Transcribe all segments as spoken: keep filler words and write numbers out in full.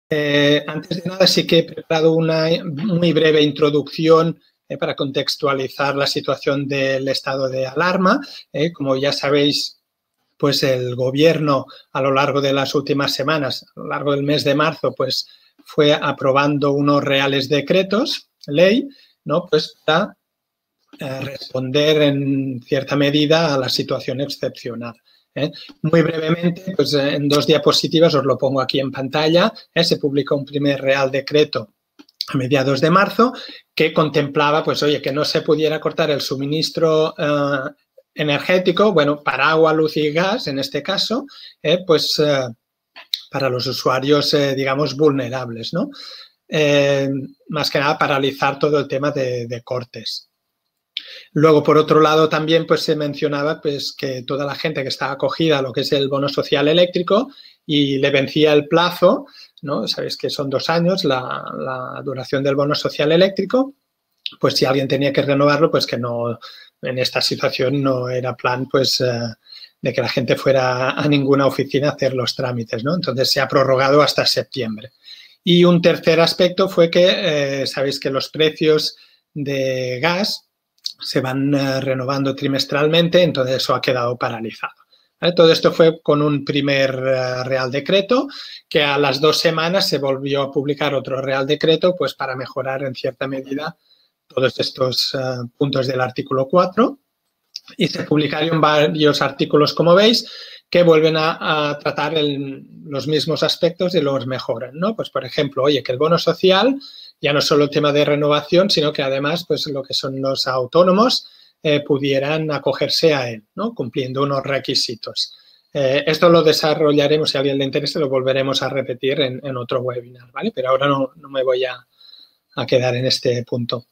Eh, antes de nada, sí que he preparado una muy breve introducción eh, para contextualizar la situación del estado de alarma. Eh, como ya sabéis, pues el gobierno a lo largo de las últimas semanas, a lo largo del mes de marzo, pues fue aprobando unos reales decretos, ley, ¿no? Pues para eh, responder en cierta medida a la situación excepcional. ¿eh? Muy brevemente, pues en dos diapositivas os lo pongo aquí en pantalla. ¿eh? Se publicó un primer real decreto a mediados de marzo que contemplaba, pues oye, que no se pudiera cortar el suministro eh, energético, bueno, para agua, luz y gas, en este caso, eh, pues eh, para los usuarios, eh, digamos, vulnerables, ¿no? Eh, más que nada paralizar todo el tema de, de cortes. Luego, por otro lado, también pues, se mencionaba pues, que toda la gente que estaba acogida a lo que es el bono social eléctrico y le vencía el plazo, ¿no? Sabéis que son dos años la, la duración del bono social eléctrico, pues si alguien tenía que renovarlo, pues que no, en esta situación no era plan pues eh, de que la gente fuera a ninguna oficina a hacer los trámites, ¿no? Entonces se ha prorrogado hasta septiembre. Y un tercer aspecto fue que eh, sabéis que los precios de gas se van eh, renovando trimestralmente, entonces eso ha quedado paralizado. ¿Vale? Todo esto fue con un primer uh, Real Decreto que a las dos semanas se volvió a publicar otro Real Decreto pues para mejorar en cierta medida todos estos uh, puntos del artículo cuatro y se publicaron varios artículos, como veis, que vuelven a, a tratar el, los mismos aspectos y los mejoran, ¿no? Pues, por ejemplo, oye, que el bono social ya no solo el tema de renovación, sino que además, pues, lo que son los autónomos eh, pudieran acogerse a él, ¿no? Cumpliendo unos requisitos. Eh, esto lo desarrollaremos, si a alguien le interesa, lo volveremos a repetir en, en otro webinar, ¿vale? Pero ahora no, no me voy a, a quedar en este punto.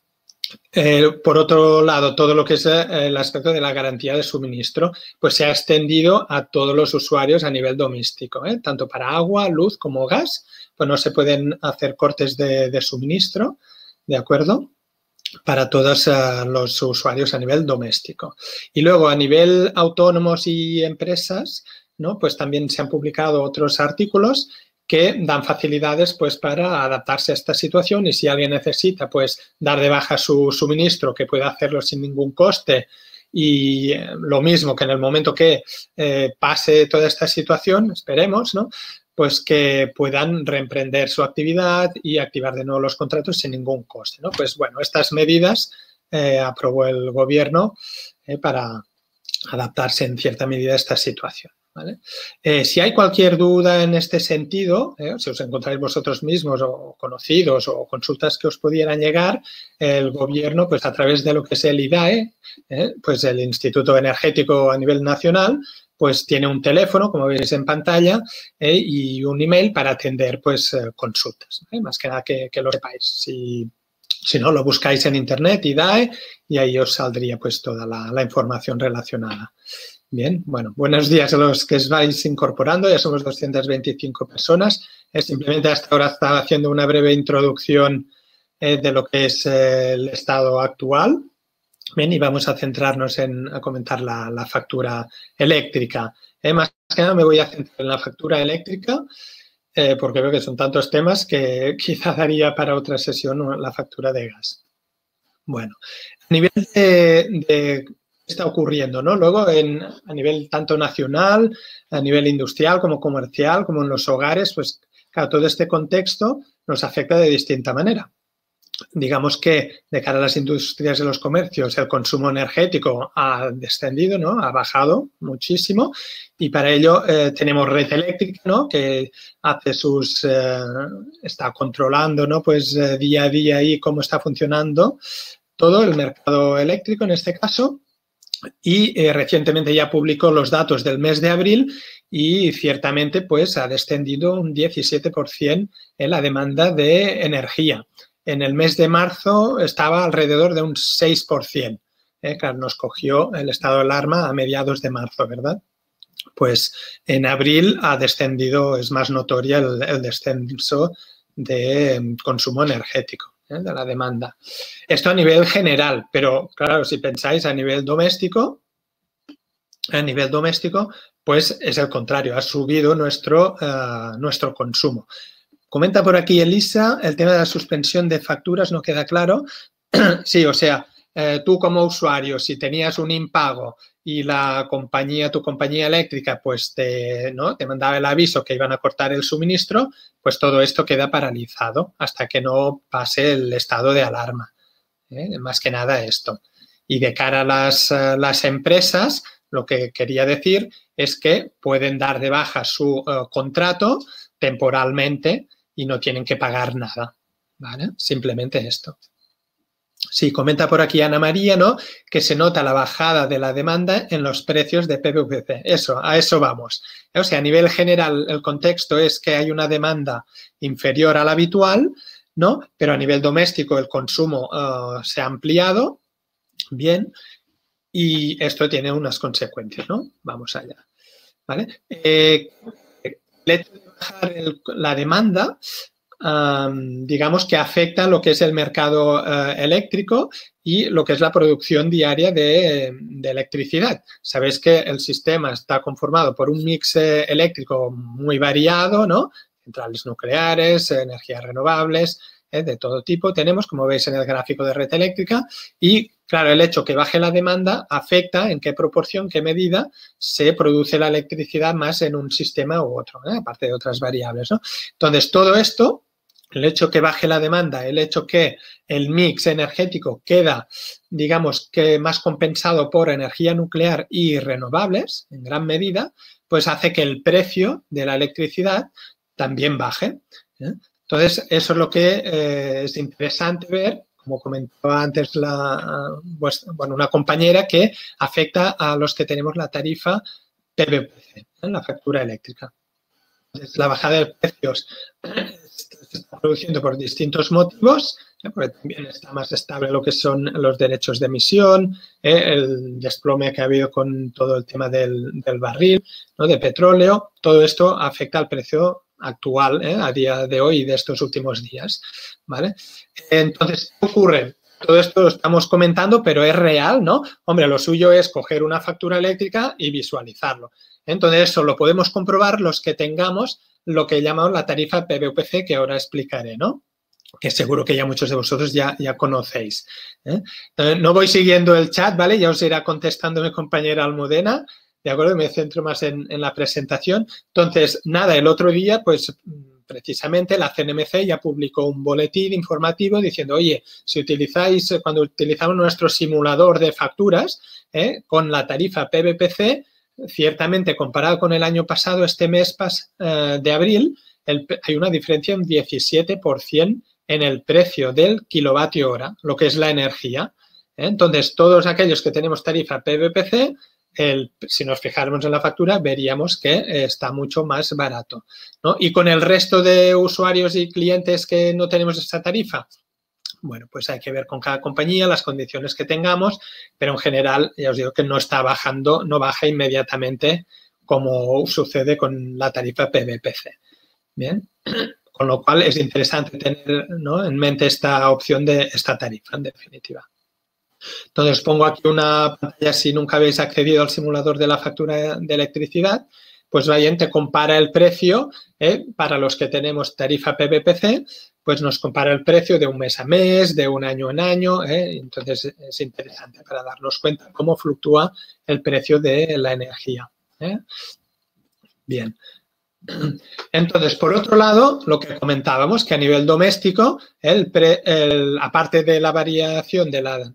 Eh, por otro lado, todo lo que es eh, el aspecto de la garantía de suministro, pues se ha extendido a todos los usuarios a nivel doméstico, ¿eh? Tanto para agua, luz como gas, pues no se pueden hacer cortes de, de suministro, ¿de acuerdo? Para todos uh, los usuarios a nivel doméstico. Y luego, a nivel autónomos y empresas, ¿no? Pues también se han publicado otros artículos que dan facilidades pues, para adaptarse a esta situación y si alguien necesita pues, dar de baja su suministro, que pueda hacerlo sin ningún coste y eh, lo mismo que en el momento que eh, pase toda esta situación, esperemos, ¿no? Pues que puedan reemprender su actividad y activar de nuevo los contratos sin ningún coste, ¿no? Pues bueno, estas medidas eh, aprobó el gobierno eh, para adaptarse en cierta medida a esta situación. ¿Vale? Eh, si hay cualquier duda en este sentido, eh, si os encontráis vosotros mismos o conocidos o consultas que os pudieran llegar, el gobierno, pues a través de lo que es el I D A E, eh, pues el Instituto Energético a nivel nacional, pues tiene un teléfono, como veis en pantalla, eh, y un email para atender pues eh, consultas. ¿eh? Más que nada que, que lo sepáis. Si, si no, lo buscáis en internet, I D A E, y ahí os saldría pues toda la, la información relacionada. Bien, bueno, buenos días a los que os vais incorporando, ya somos doscientas veinticinco personas. Eh, simplemente hasta ahora estaba haciendo una breve introducción eh, de lo que es eh, el estado actual. Bien, y vamos a centrarnos en a comentar la, la factura eléctrica. Eh, más que nada me voy a centrar en la factura eléctrica eh, porque veo que son tantos temas que quizá daría para otra sesión la factura de gas. Bueno, a nivel de... de está ocurriendo, ¿no? Luego, en, a nivel tanto nacional, a nivel industrial como comercial, como en los hogares, pues, claro, todo este contexto nos afecta de distinta manera. Digamos que de cara a las industrias y los comercios, el consumo energético ha descendido, ¿no? Ha bajado muchísimo y para ello eh, tenemos red eléctrica, ¿no? Que hace sus, eh, está controlando, ¿no? Pues eh, día a día ahí cómo está funcionando todo el mercado eléctrico en este caso. Y eh, recientemente ya publicó los datos del mes de abril y ciertamente pues ha descendido un diecisiete por ciento en la demanda de energía. En el mes de marzo estaba alrededor de un seis por ciento. Eh, claro, nos cogió el estado de alarma a mediados de marzo, ¿verdad? Pues en abril ha descendido, es más notoria el, el descenso de eh, consumo energético. ¿eh? De la demanda. Esto a nivel general, pero claro, si pensáis a nivel doméstico, a nivel doméstico, pues es el contrario, ha subido nuestro, uh, nuestro consumo. Comenta por aquí Elisa, el tema de la suspensión de facturas no queda claro. Sí, o sea, eh, tú como usuario, si tenías un impago y la compañía, tu compañía eléctrica, pues te, ¿no? te mandaba el aviso que iban a cortar el suministro, pues todo esto queda paralizado hasta que no pase el estado de alarma. ¿eh? Más que nada esto. Y de cara a las, uh, las empresas, lo que quería decir es que pueden dar de baja su uh, contrato temporalmente y no tienen que pagar nada. ¿Vale? Simplemente esto. Sí, comenta por aquí Ana María, ¿no? Que se nota la bajada de la demanda en los precios de P V P C. Eso, a eso vamos. O sea, a nivel general, el contexto es que hay una demanda inferior a la habitual, ¿no? Pero a nivel doméstico el consumo uh, se ha ampliado, bien, y esto tiene unas consecuencias, ¿no? Vamos allá, ¿vale? Eh, el hecho de bajar el, la demanda... Um, digamos que afecta lo que es el mercado uh, eléctrico y lo que es la producción diaria de, de electricidad. Sabéis que el sistema está conformado por un mix eh, eléctrico muy variado, ¿no? Centrales nucleares, energías renovables, eh, de todo tipo tenemos, como veis en el gráfico de red eléctrica, y claro, el hecho que baje la demanda afecta en qué proporción, qué medida se produce la electricidad más en un sistema u otro, ¿eh? Aparte de otras variables, ¿no? Entonces, todo esto, el hecho que baje la demanda, el hecho que el mix energético queda, digamos, que más compensado por energía nuclear y renovables, en gran medida, pues hace que el precio de la electricidad también baje. ¿eh? Entonces, eso es lo que eh, es interesante ver, como comentaba antes la, pues, bueno, una compañera, que afecta a los que tenemos la tarifa P V P C, ¿eh? la factura eléctrica. Entonces, la bajada de precios se está produciendo por distintos motivos, ¿eh? porque también está más estable lo que son los derechos de emisión, ¿eh? el desplome que ha habido con todo el tema del, del barril, ¿no? de petróleo. Todo esto afecta al precio actual, ¿eh? a día de hoy y de estos últimos días. ¿vale? Entonces, ¿qué ocurre? Todo esto lo estamos comentando, pero es real, ¿no? Hombre, lo suyo es coger una factura eléctrica y visualizarlo. Entonces, eso lo podemos comprobar los que tengamos lo que llamamos la tarifa P V P C, que ahora explicaré, ¿no? Que seguro que ya muchos de vosotros ya, ya conocéis. ¿eh? Entonces, no voy siguiendo el chat, ¿vale? Ya os irá contestando mi compañera Almudena, ¿de acuerdo? Me centro más en, en la presentación. Entonces, nada, el otro día, pues... precisamente la C N M C ya publicó un boletín informativo diciendo, oye, si utilizáis, cuando utilizamos nuestro simulador de facturas ¿eh? con la tarifa P V P C, ciertamente comparado con el año pasado, este mes pas, eh, de abril, el, hay una diferencia de un diecisiete por ciento en el precio del kilovatio hora, lo que es la energía. ¿eh? Entonces, todos aquellos que tenemos tarifa P V P C, El, si nos fijáramos en la factura, veríamos que eh, está mucho más barato, ¿no? Y con el resto de usuarios y clientes que no tenemos esta tarifa, bueno, pues hay que ver con cada compañía las condiciones que tengamos, pero en general, ya os digo que no está bajando, no baja inmediatamente como sucede con la tarifa P V P C. Bien, con lo cual es interesante tener, ¿no? en mente esta opción de esta tarifa, en definitiva. Entonces, pongo aquí una pantalla, si nunca habéis accedido al simulador de la factura de electricidad, pues vayan, te compara el precio, ¿eh? para los que tenemos tarifa P V P C, pues nos compara el precio de un mes a mes, de un año en año, ¿eh? entonces es interesante para darnos cuenta cómo fluctúa el precio de la energía. ¿eh? Bien. Entonces, por otro lado, lo que comentábamos, que a nivel doméstico, el pre, el, aparte de la variación de la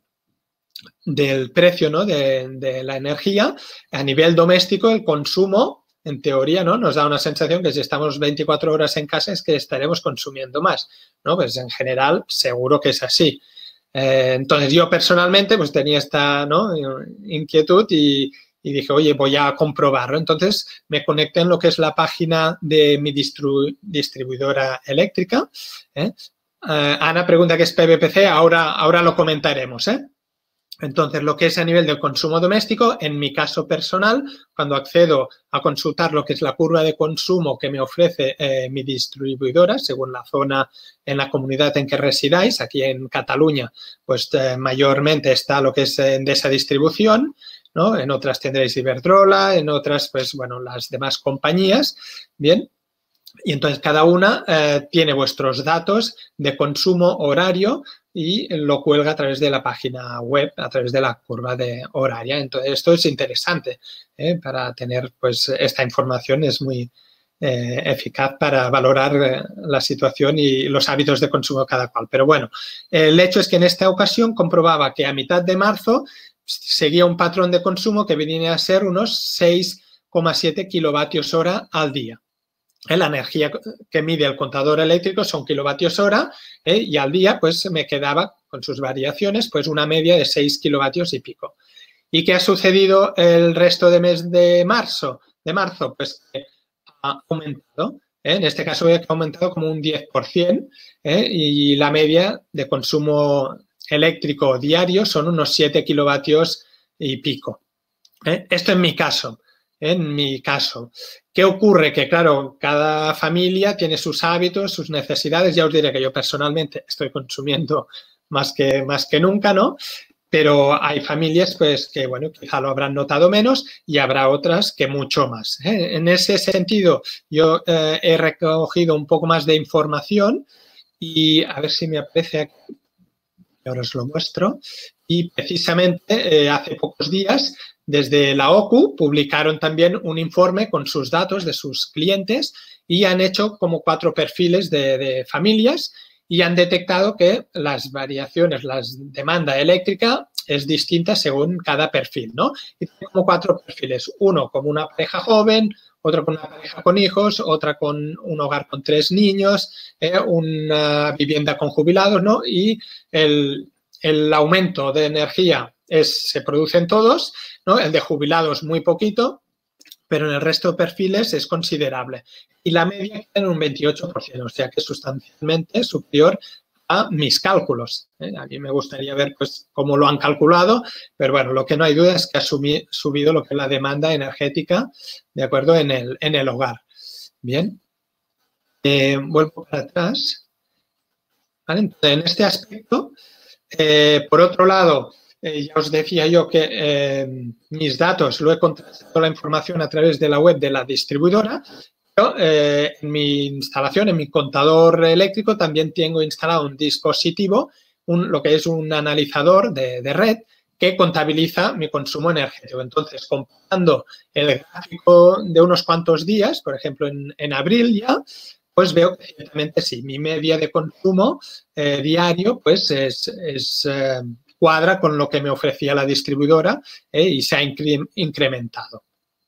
del precio ¿no? de, de la energía, a nivel doméstico el consumo, en teoría, ¿no? nos da una sensación que si estamos veinticuatro horas en casa es que estaremos consumiendo más, ¿no? Pues en general seguro que es así. Eh, entonces yo personalmente pues tenía esta ¿no? inquietud y, y dije, oye, voy a comprobarlo. Entonces me conecté en lo que es la página de mi distribu distribuidora eléctrica. ¿eh? Eh, Ana pregunta qué es P V P C, ahora, ahora lo comentaremos, ¿eh? Entonces, lo que es a nivel del consumo doméstico, en mi caso personal, cuando accedo a consultar lo que es la curva de consumo que me ofrece eh, mi distribuidora, según la zona en la comunidad en que residáis, aquí en Cataluña, pues eh, mayormente está lo que es Endesa Distribución, ¿no? En otras tendréis Iberdrola, en otras, pues, bueno, las demás compañías, bien. Y entonces cada una eh, tiene vuestros datos de consumo horario y lo cuelga a través de la página web, a través de la curva de horaria. Entonces esto es interesante ¿eh? Para tener pues esta información es muy eh, eficaz para valorar eh, la situación y los hábitos de consumo de cada cual. Pero bueno, el hecho es que en esta ocasión comprobaba que a mitad de marzo seguía un patrón de consumo que venía a ser unos seis coma siete kilovatios hora al día. La energía que mide el contador eléctrico son kilovatios hora ¿eh? Y al día pues me quedaba con sus variaciones pues una media de seis kilovatios y pico. ¿Y qué ha sucedido el resto de mes de marzo? De marzo pues ha aumentado, ¿eh? En este caso ha aumentado como un diez por ciento ¿eh? Y la media de consumo eléctrico diario son unos siete kilovatios y pico. ¿eh? Esto en mi caso. En mi caso. ¿Qué ocurre? Que, claro, cada familia tiene sus hábitos, sus necesidades. Ya os diré que yo personalmente estoy consumiendo más que, más que nunca, ¿no? Pero hay familias, pues, que, bueno, quizá lo habrán notado menos y habrá otras que mucho más. ¿eh? En ese sentido, yo eh, he recogido un poco más de información y a ver si me aparece aquí. Ahora os lo muestro. Y precisamente eh, hace pocos días, desde la O C U, publicaron también un informe con sus datos de sus clientes y han hecho como cuatro perfiles de, de familias y han detectado que las variaciones, la demanda eléctrica es distinta según cada perfil, ¿no? Y tiene como cuatro perfiles. Uno como una pareja joven, otro con una pareja con hijos, otra con un hogar con tres niños, eh, una vivienda con jubilados, ¿no? Y el, el aumento de energía es, se produce en todos, ¿no? El de jubilados muy poquito, pero en el resto de perfiles es considerable. Y la media queda en un veintiocho por ciento, o sea que es sustancialmente superior a mis cálculos. ¿eh? A mí me gustaría ver pues, cómo lo han calculado, pero bueno, lo que no hay duda es que ha sumi, subido lo que es la demanda energética, ¿de acuerdo?, en el, en el hogar. Bien. Eh, vuelvo para atrás. ¿Vale? Entonces, en este aspecto, eh, por otro lado, eh, ya os decía yo que eh, mis datos lo he contrastado la información a través de la web de la distribuidora. Pero, eh, en mi instalación, en mi contador eléctrico, también tengo instalado un dispositivo, un, lo que es un analizador de, de red, que contabiliza mi consumo energético. Entonces, comparando el gráfico de unos cuantos días, por ejemplo, en, en abril ya, pues veo que ciertamente sí, mi media de consumo eh, diario pues es, es eh, cuadra con lo que me ofrecía la distribuidora eh, y se ha incre incrementado.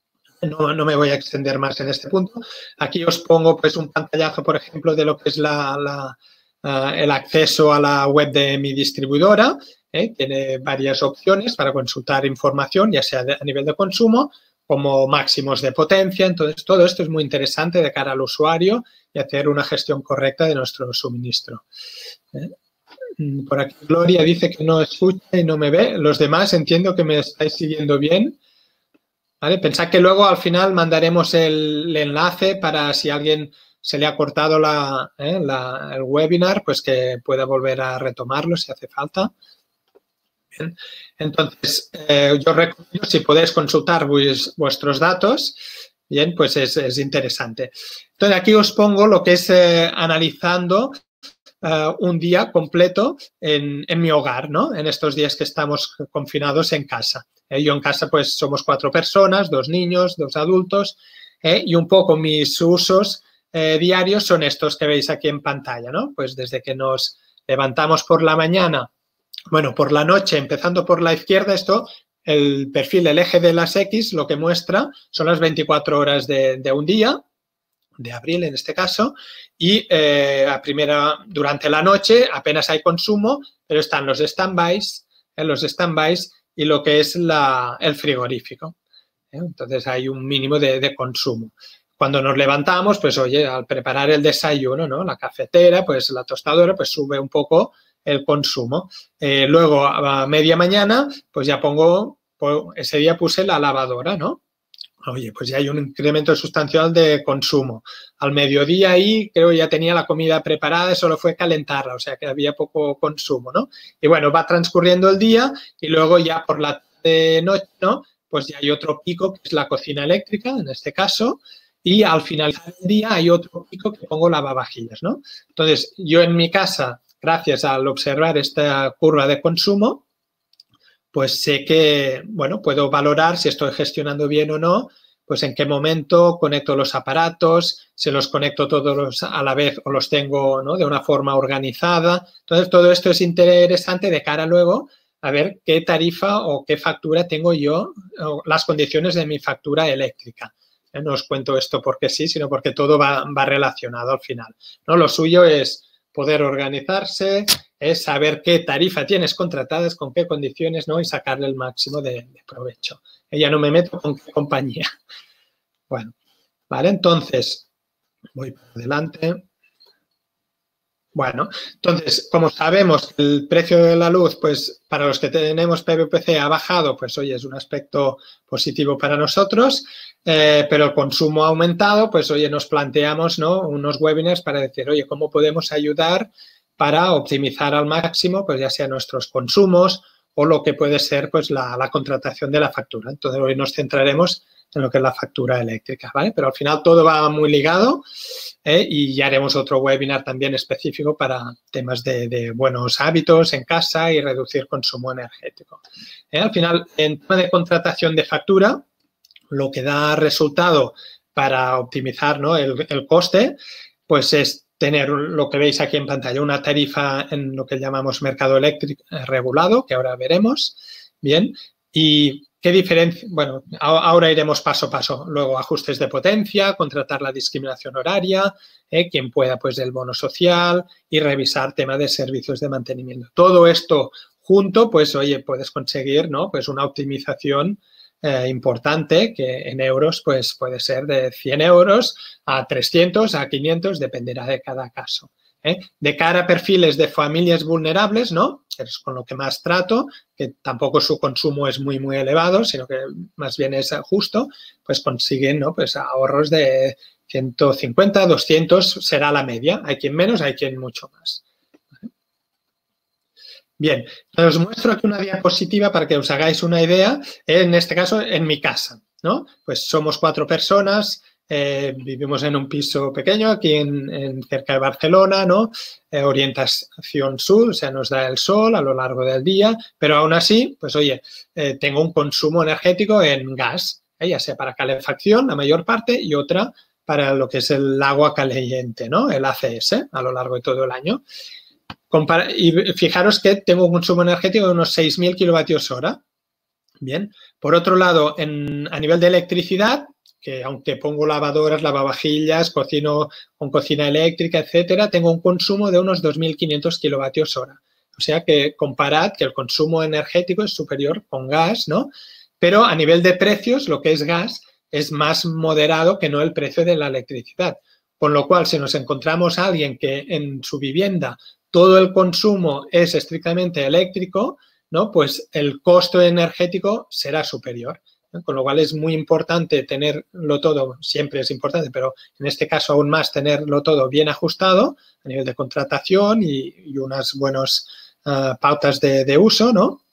No, no me voy a extender más en este punto. Aquí os pongo pues un pantallazo, por ejemplo, de lo que es la, la, uh, el acceso a la web de mi distribuidora. ¿eh? Tiene varias opciones para consultar información, ya sea de, a nivel de consumo, como máximos de potencia. Entonces, todo esto es muy interesante de cara al usuario y hacer una gestión correcta de nuestro suministro. ¿eh? Por aquí Gloria dice que no escucha y no me ve. Los demás entiendo que me estáis siguiendo bien. ¿Vale? Pensad que luego al final mandaremos el, el enlace para si a alguien se le ha cortado la, ¿eh? la, el webinar, pues que pueda volver a retomarlo si hace falta. Bien. Entonces, eh, yo recomiendo si podéis consultar vues, vuestros datos, bien, pues es, es interesante. Entonces, aquí os pongo lo que es eh, analizando Uh, un día completo en, en mi hogar, ¿no? En estos días que estamos confinados en casa. Eh, yo en casa pues somos cuatro personas, dos niños, dos adultos eh, y un poco mis usos eh, diarios son estos que veis aquí en pantalla, ¿no? Pues desde que nos levantamos por la mañana, bueno, por la noche, empezando por la izquierda, esto, el perfil, el eje de las X, lo que muestra son las veinticuatro horas de, de un día, de abril en este caso, y eh, a primera, durante la noche apenas hay consumo, pero están los stand-bys, eh, los stand-bys y lo que es la, el frigorífico. ¿eh? Entonces hay un mínimo de, de consumo. Cuando nos levantamos, pues oye, al preparar el desayuno, ¿no? La cafetera, pues la tostadora, pues sube un poco el consumo. Eh, luego a media mañana, pues ya pongo, pues, ese día puse la lavadora, ¿no? Oye, pues ya hay un incremento sustancial de consumo. Al mediodía ahí creo ya tenía la comida preparada, solo fue calentarla, o sea que había poco consumo, ¿no? Y bueno, va transcurriendo el día y luego ya por la noche, ¿no? Pues ya hay otro pico que es la cocina eléctrica, en este caso, y al finalizar el día hay otro pico que pongo lavavajillas, ¿no? Entonces, yo en mi casa, gracias al observar esta curva de consumo, pues sé que, bueno, puedo valorar si estoy gestionando bien o no, pues en qué momento conecto los aparatos, si los conecto todos a la vez o los tengo, ¿no?, de una forma organizada. Entonces, todo esto es interesante de cara luego a ver qué tarifa o qué factura tengo yo, o las condiciones de mi factura eléctrica. ¿Eh? No os cuento esto porque sí, sino porque todo va, va relacionado al final, ¿no? Lo suyo es poder organizarse, es saber qué tarifa tienes contratadas, con qué condiciones, ¿no?, y sacarle el máximo de, de provecho. Ya no me meto con qué compañía. Bueno, vale, entonces, voy para adelante. Bueno, entonces, como sabemos que el precio de la luz, pues para los que tenemos P V P C ha bajado, pues oye, es un aspecto positivo para nosotros, eh, pero el consumo ha aumentado, pues oye, nos planteamos, ¿no?, unos webinars para decir, oye, ¿cómo podemos ayudar para optimizar al máximo, pues ya sea nuestros consumos o lo que puede ser, pues la, la contratación de la factura? Entonces, hoy nos centraremos en lo que es la factura eléctrica, ¿vale? Pero al final todo va muy ligado. ¿Eh? Y ya haremos otro webinar también específico para temas de, de buenos hábitos en casa y reducir consumo energético. ¿Eh? Al final, en tema de contratación de factura, lo que da resultado para optimizar, ¿no?, el, el coste, pues es tener lo que veis aquí en pantalla, una tarifa en lo que llamamos mercado eléctrico regulado, que ahora veremos. Bien, y ¿qué diferencia? Bueno, ahora iremos paso a paso. Luego, ajustes de potencia, contratar la discriminación horaria, eh, quien pueda, pues, el bono social y revisar tema de servicios de mantenimiento. Todo esto junto, pues, oye, puedes conseguir, ¿no?, pues una optimización eh, importante que en euros, pues, puede ser de cien euros a trescientos, a quinientos, dependerá de cada caso. ¿Eh? De cara a perfiles de familias vulnerables, ¿no?, que es con lo que más trato, que tampoco su consumo es muy, muy elevado, sino que más bien es justo, pues consiguen, ¿no?, pues ahorros de ciento cincuenta, doscientos, será la media. Hay quien menos, hay quien mucho más. Bien, os muestro aquí una diapositiva para que os hagáis una idea, en este caso en mi casa, ¿no? Pues somos cuatro personas. Eh, vivimos en un piso pequeño aquí en, en cerca de Barcelona, ¿no? Eh, orientación sur, o sea, nos da el sol a lo largo del día, pero aún así, pues oye, eh, tengo un consumo energético en gas, ¿eh? Ya sea para calefacción, la mayor parte, y otra para lo que es el agua caliente, ¿no? El A C S, a lo largo de todo el año. Compara y fijaros que tengo un consumo energético de unos seis mil kilovatios hora. Bien. Por otro lado, en, a nivel de electricidad, que aunque pongo lavadoras, lavavajillas, cocino con cocina eléctrica, etcétera, tengo un consumo de unos dos mil quinientos kilovatios hora. O sea que comparad que el consumo energético es superior con gas, ¿no? Pero a nivel de precios, lo que es gas es más moderado que no el precio de la electricidad. Con lo cual, si nos encontramos a alguien que en su vivienda todo el consumo es estrictamente eléctrico, ¿no?, pues el costo energético será superior. ¿No? Con lo cual es muy importante tenerlo todo, siempre es importante, pero en este caso aún más tenerlo todo bien ajustado a nivel de contratación y, y unas buenas uh, pautas de, de uso, ¿no?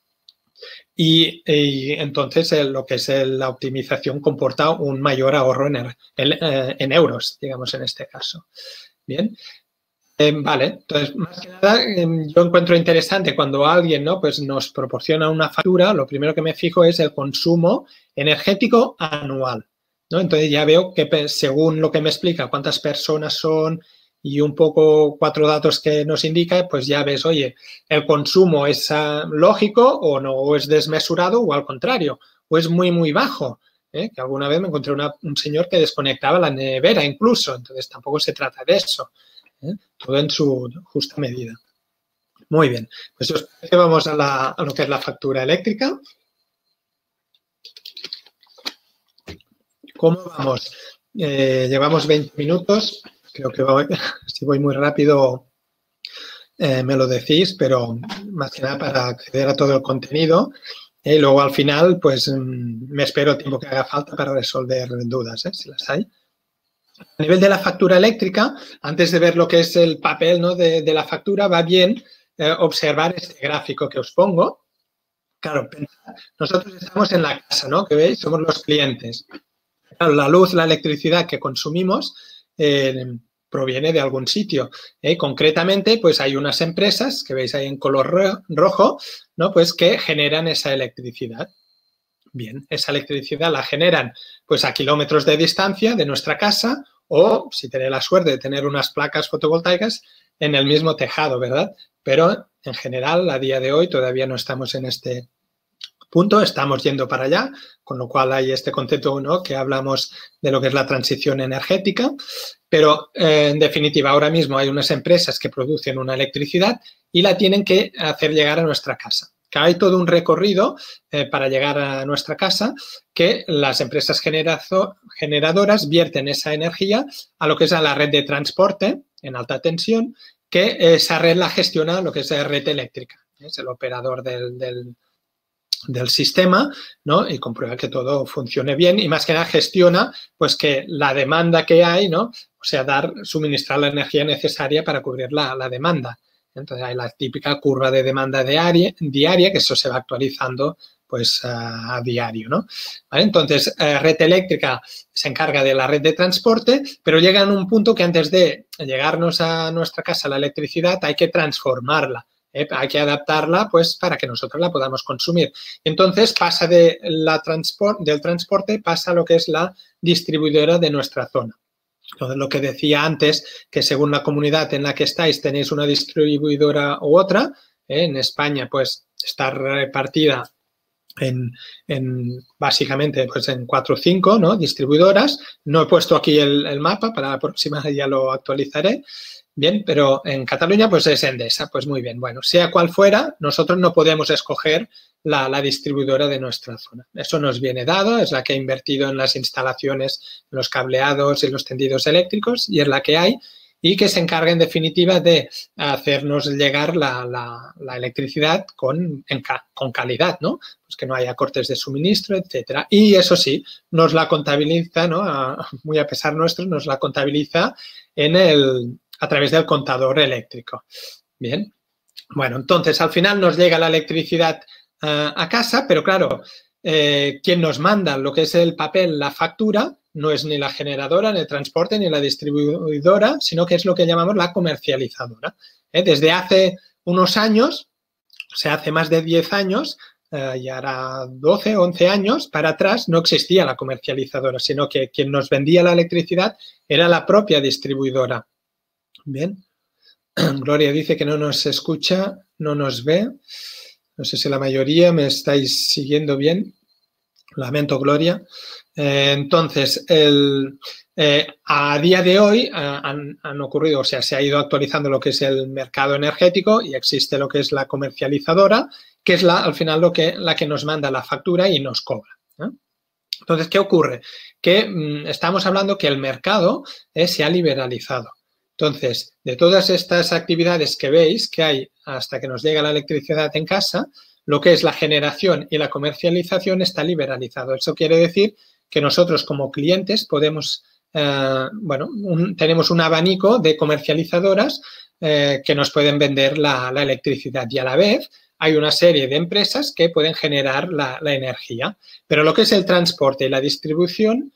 Y, y entonces el, lo que es el, la optimización comporta un mayor ahorro en, en, en euros, digamos, en este caso. Bien. Eh, vale, entonces, más que nada, eh, yo encuentro interesante cuando alguien, ¿no?, pues nos proporciona una factura, lo primero que me fijo es el consumo energético anual, ¿no? Entonces ya veo que según lo que me explica cuántas personas son y un poco cuatro datos que nos indica, pues ya ves, oye, el consumo es uh, lógico o no, o es desmesurado o al contrario, o es muy, muy bajo. ¿eh? Que alguna vez me encontré una, un señor que desconectaba la nevera incluso, entonces tampoco se trata de eso. ¿Eh? Todo en su justa medida. Muy bien, pues vamos a, la, a lo que es la factura eléctrica. ¿Cómo vamos? Eh, llevamos veinte minutos, creo que voy, si voy muy rápido eh, me lo decís, pero más que nada para acceder a todo el contenido. Y eh, luego al final, pues me espero el tiempo que haga falta para resolver dudas, ¿eh? Si las hay. A nivel de la factura eléctrica, antes de ver lo que es el papel, ¿no?, de, de la factura, va bien eh, observar este gráfico que os pongo. Claro, nosotros estamos en la casa, ¿no?, que veis, somos los clientes. claro, la luz, la electricidad que consumimos eh, proviene de algún sitio. ¿eh? Concretamente, pues hay unas empresas que veis ahí en color ro rojo, ¿no? Pues que generan esa electricidad. Bien, esa electricidad la generan pues a kilómetros de distancia de nuestra casa o, si tenéis la suerte de tener unas placas fotovoltaicas, en el mismo tejado, ¿verdad? Pero, en general, a día de hoy todavía no estamos en este punto, estamos yendo para allá, con lo cual hay este concepto, ¿no?, que hablamos de lo que es la transición energética, pero, eh, en definitiva, ahora mismo hay unas empresas que producen una electricidad y la tienen que hacer llegar a nuestra casa. Que hay todo un recorrido eh, para llegar a nuestra casa que las empresas generadoras vierten esa energía a lo que es a la red de transporte en alta tensión, que esa red la gestiona lo que es la red eléctrica. Es el operador del, del, del sistema, ¿no? Y comprueba que todo funcione bien y más que nada gestiona pues que la demanda que hay, ¿no? O sea, dar, suministrar la energía necesaria para cubrir la, la demanda. Entonces, hay la típica curva de demanda diaria, diaria que eso se va actualizando pues a, a diario, ¿no? ¿Vale? Entonces, eh, red eléctrica se encarga de la red de transporte, pero llega en un punto que antes de llegarnos a nuestra casa la electricidad hay que transformarla, ¿eh? Hay que adaptarla pues para que nosotros la podamos consumir. Entonces, pasa de la transport, del transporte, pasa a lo que es la distribuidora de nuestra zona. Lo que decía antes, que según la comunidad en la que estáis tenéis una distribuidora u otra, ¿eh? En España pues está repartida en, en básicamente pues en cuatro o cinco, ¿no?, distribuidoras. No he puesto aquí el, el mapa, para la próxima ya lo actualizaré. Bien, pero en Cataluña pues es Endesa, pues muy bien. Bueno, sea cual fuera, nosotros no podemos escoger la, la distribuidora de nuestra zona. Eso nos viene dado, es la que ha invertido en las instalaciones, en los cableados y los tendidos eléctricos y es la que hay y que se encarga en definitiva de hacernos llegar la, la, la electricidad con, en, con calidad, ¿no? Pues que no haya cortes de suministro, etcétera. Y eso sí, nos la contabiliza, ¿no? A, muy a pesar nuestro, nos la contabiliza en el... a través del contador eléctrico. Bien, bueno, entonces al final nos llega la electricidad uh, a casa, pero claro, eh, quien nos manda lo que es el papel, la factura, no es ni la generadora, ni el transporte, ni la distribuidora, sino que es lo que llamamos la comercializadora. ¿Eh? Desde hace unos años, o sea, hace más de diez años, uh, y ahora doce, once años, para atrás no existía la comercializadora, sino que quien nos vendía la electricidad era la propia distribuidora. Bien, Gloria dice que no nos escucha, no nos ve. No sé si la mayoría me estáis siguiendo bien. Lamento, Gloria. Eh, entonces, el, eh, a día de hoy eh, han, han ocurrido, o sea, se ha ido actualizando lo que es el mercado energético y existe lo que es la comercializadora, que es la, al final lo que, la que nos manda la factura y nos cobra, ¿eh? Entonces, ¿qué ocurre? Que mmm, estamos hablando que el mercado eh, se ha liberalizado. Entonces, de todas estas actividades que veis que hay hasta que nos llega la electricidad en casa, lo que es la generación y la comercialización está liberalizado. Eso quiere decir que nosotros como clientes podemos, eh, bueno, un, tenemos un abanico de comercializadoras eh, que nos pueden vender la, la electricidad y a la vez hay una serie de empresas que pueden generar la, la energía. Pero lo que es el transporte y la distribución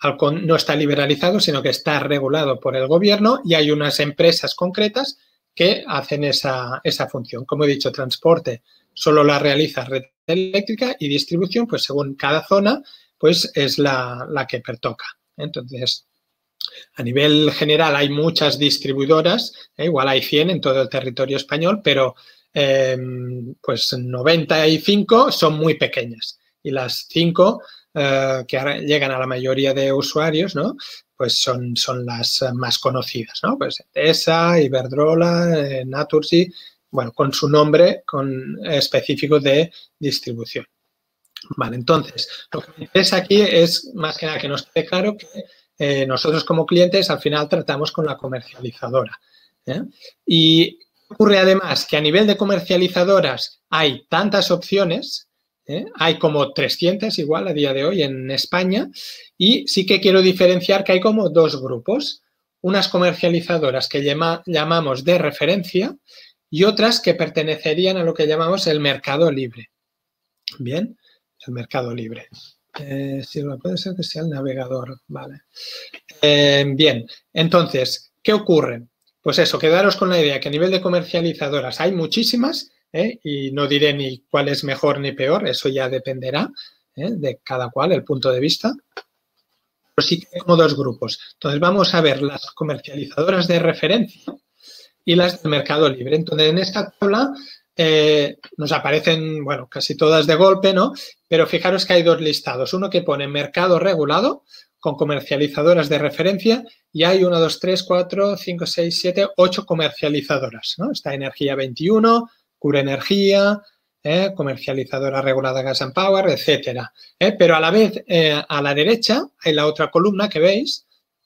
no está liberalizado, sino que está regulado por el gobierno y hay unas empresas concretas que hacen esa, esa función. Como he dicho, transporte solo la realiza red eléctrica y distribución, pues según cada zona, pues es la, la que pertoca. Entonces, a nivel general hay muchas distribuidoras, eh, igual hay cien en todo el territorio español, pero eh, pues noventa y cinco son muy pequeñas y las cinco Uh, que ahora llegan a la mayoría de usuarios, ¿no? Pues son, son las uh, más conocidas, ¿no? Pues Endesa, Iberdrola, eh, Naturgy, bueno, con su nombre con, eh, específico de distribución. Vale, entonces, lo que me interesa aquí es más que nada que nos quede claro que eh, nosotros como clientes al final tratamos con la comercializadora, ¿eh? Y ocurre además que a nivel de comercializadoras hay tantas opciones. ¿Eh? Hay como trescientas igual a día de hoy en España y sí que quiero diferenciar que hay como dos grupos, unas comercializadoras que llama, llamamos de referencia y otras que pertenecerían a lo que llamamos el mercado libre. Bien, el mercado libre. Eh, sí, puede ser que sea el navegador, vale. Eh, bien, entonces, ¿qué ocurre? Pues eso, quedaros con la idea que a nivel de comercializadoras hay muchísimas, ¿eh? Y no diré ni cuál es mejor ni peor, eso ya dependerá, ¿eh? De cada cual, el punto de vista. Pero sí que hay como dos grupos. Entonces, vamos a ver las comercializadoras de referencia y las del mercado libre. Entonces, en esta tabla eh, nos aparecen, bueno, casi todas de golpe, ¿no? Pero fijaros que hay dos listados. Uno que pone mercado regulado con comercializadoras de referencia y hay uno, dos, tres, cuatro, cinco, seis, siete, ocho comercializadoras, ¿no? Está Energía veintiuno, Cura Energía, eh, comercializadora regulada Gas and Power, etcétera. Eh, pero a la vez, eh, a la derecha hay la otra columna que veis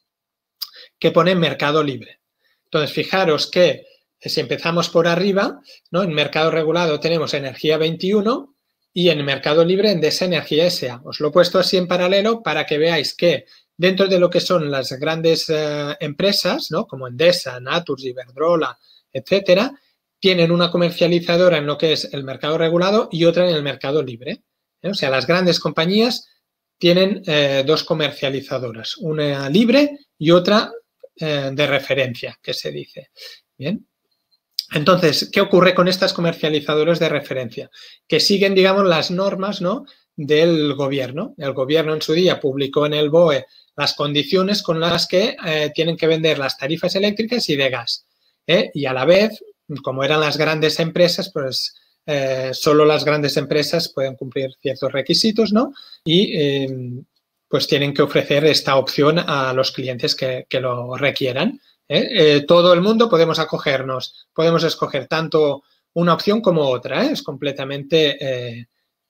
que pone mercado libre. Entonces, fijaros que si empezamos por arriba, ¿no? En mercado regulado tenemos Energía veintiuno y en mercado libre Endesa Energía S A. Os lo he puesto así en paralelo para que veáis que dentro de lo que son las grandes eh, empresas, ¿no? Como Endesa, Naturgy, Iberdrola, etcétera, tienen una comercializadora en lo que es el mercado regulado y otra en el mercado libre. ¿eh? O sea, las grandes compañías tienen eh, dos comercializadoras, una libre y otra eh, de referencia, que se dice. Bien. Entonces, ¿qué ocurre con estas comercializadoras de referencia? Que siguen, digamos, las normas, ¿no? Del gobierno. El gobierno en su día publicó en el B O E las condiciones con las que eh, tienen que vender las tarifas eléctricas y de gas. ¿eh? Y a la vez, como eran las grandes empresas, pues eh, solo las grandes empresas pueden cumplir ciertos requisitos, ¿no? Y eh, pues tienen que ofrecer esta opción a los clientes que, que lo requieran. ¿eh? Eh, todo el mundo podemos acogernos, podemos escoger tanto una opción como otra, ¿eh? Es completamente eh,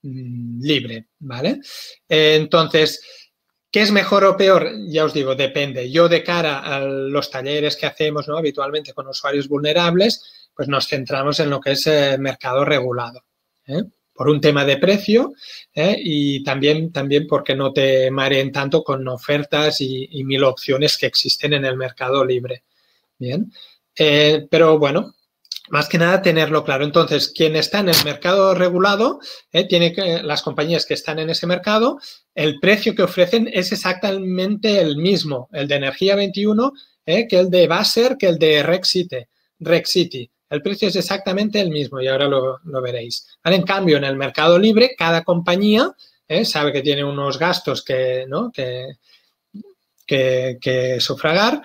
libre, ¿vale? Eh, entonces, ¿qué es mejor o peor? Ya os digo, depende. Yo de cara a los talleres que hacemos, ¿no? Habitualmente con usuarios vulnerables, pues nos centramos en lo que es eh, mercado regulado, ¿eh? Por un tema de precio ¿eh? y también, también porque no te mareen tanto con ofertas y, y mil opciones que existen en el mercado libre. Bien, eh, pero bueno, más que nada tenerlo claro. Entonces, quien está en el mercado regulado, eh, tiene que, las compañías que están en ese mercado, el precio que ofrecen es exactamente el mismo, el de Energía veintiuno, eh, que el de Basser, que el de Rexity. Rexity. El precio es exactamente el mismo y ahora lo, lo veréis. ¿Vale? En cambio, en el mercado libre, cada compañía eh, sabe que tiene unos gastos que, ¿no? que, que, que sufragar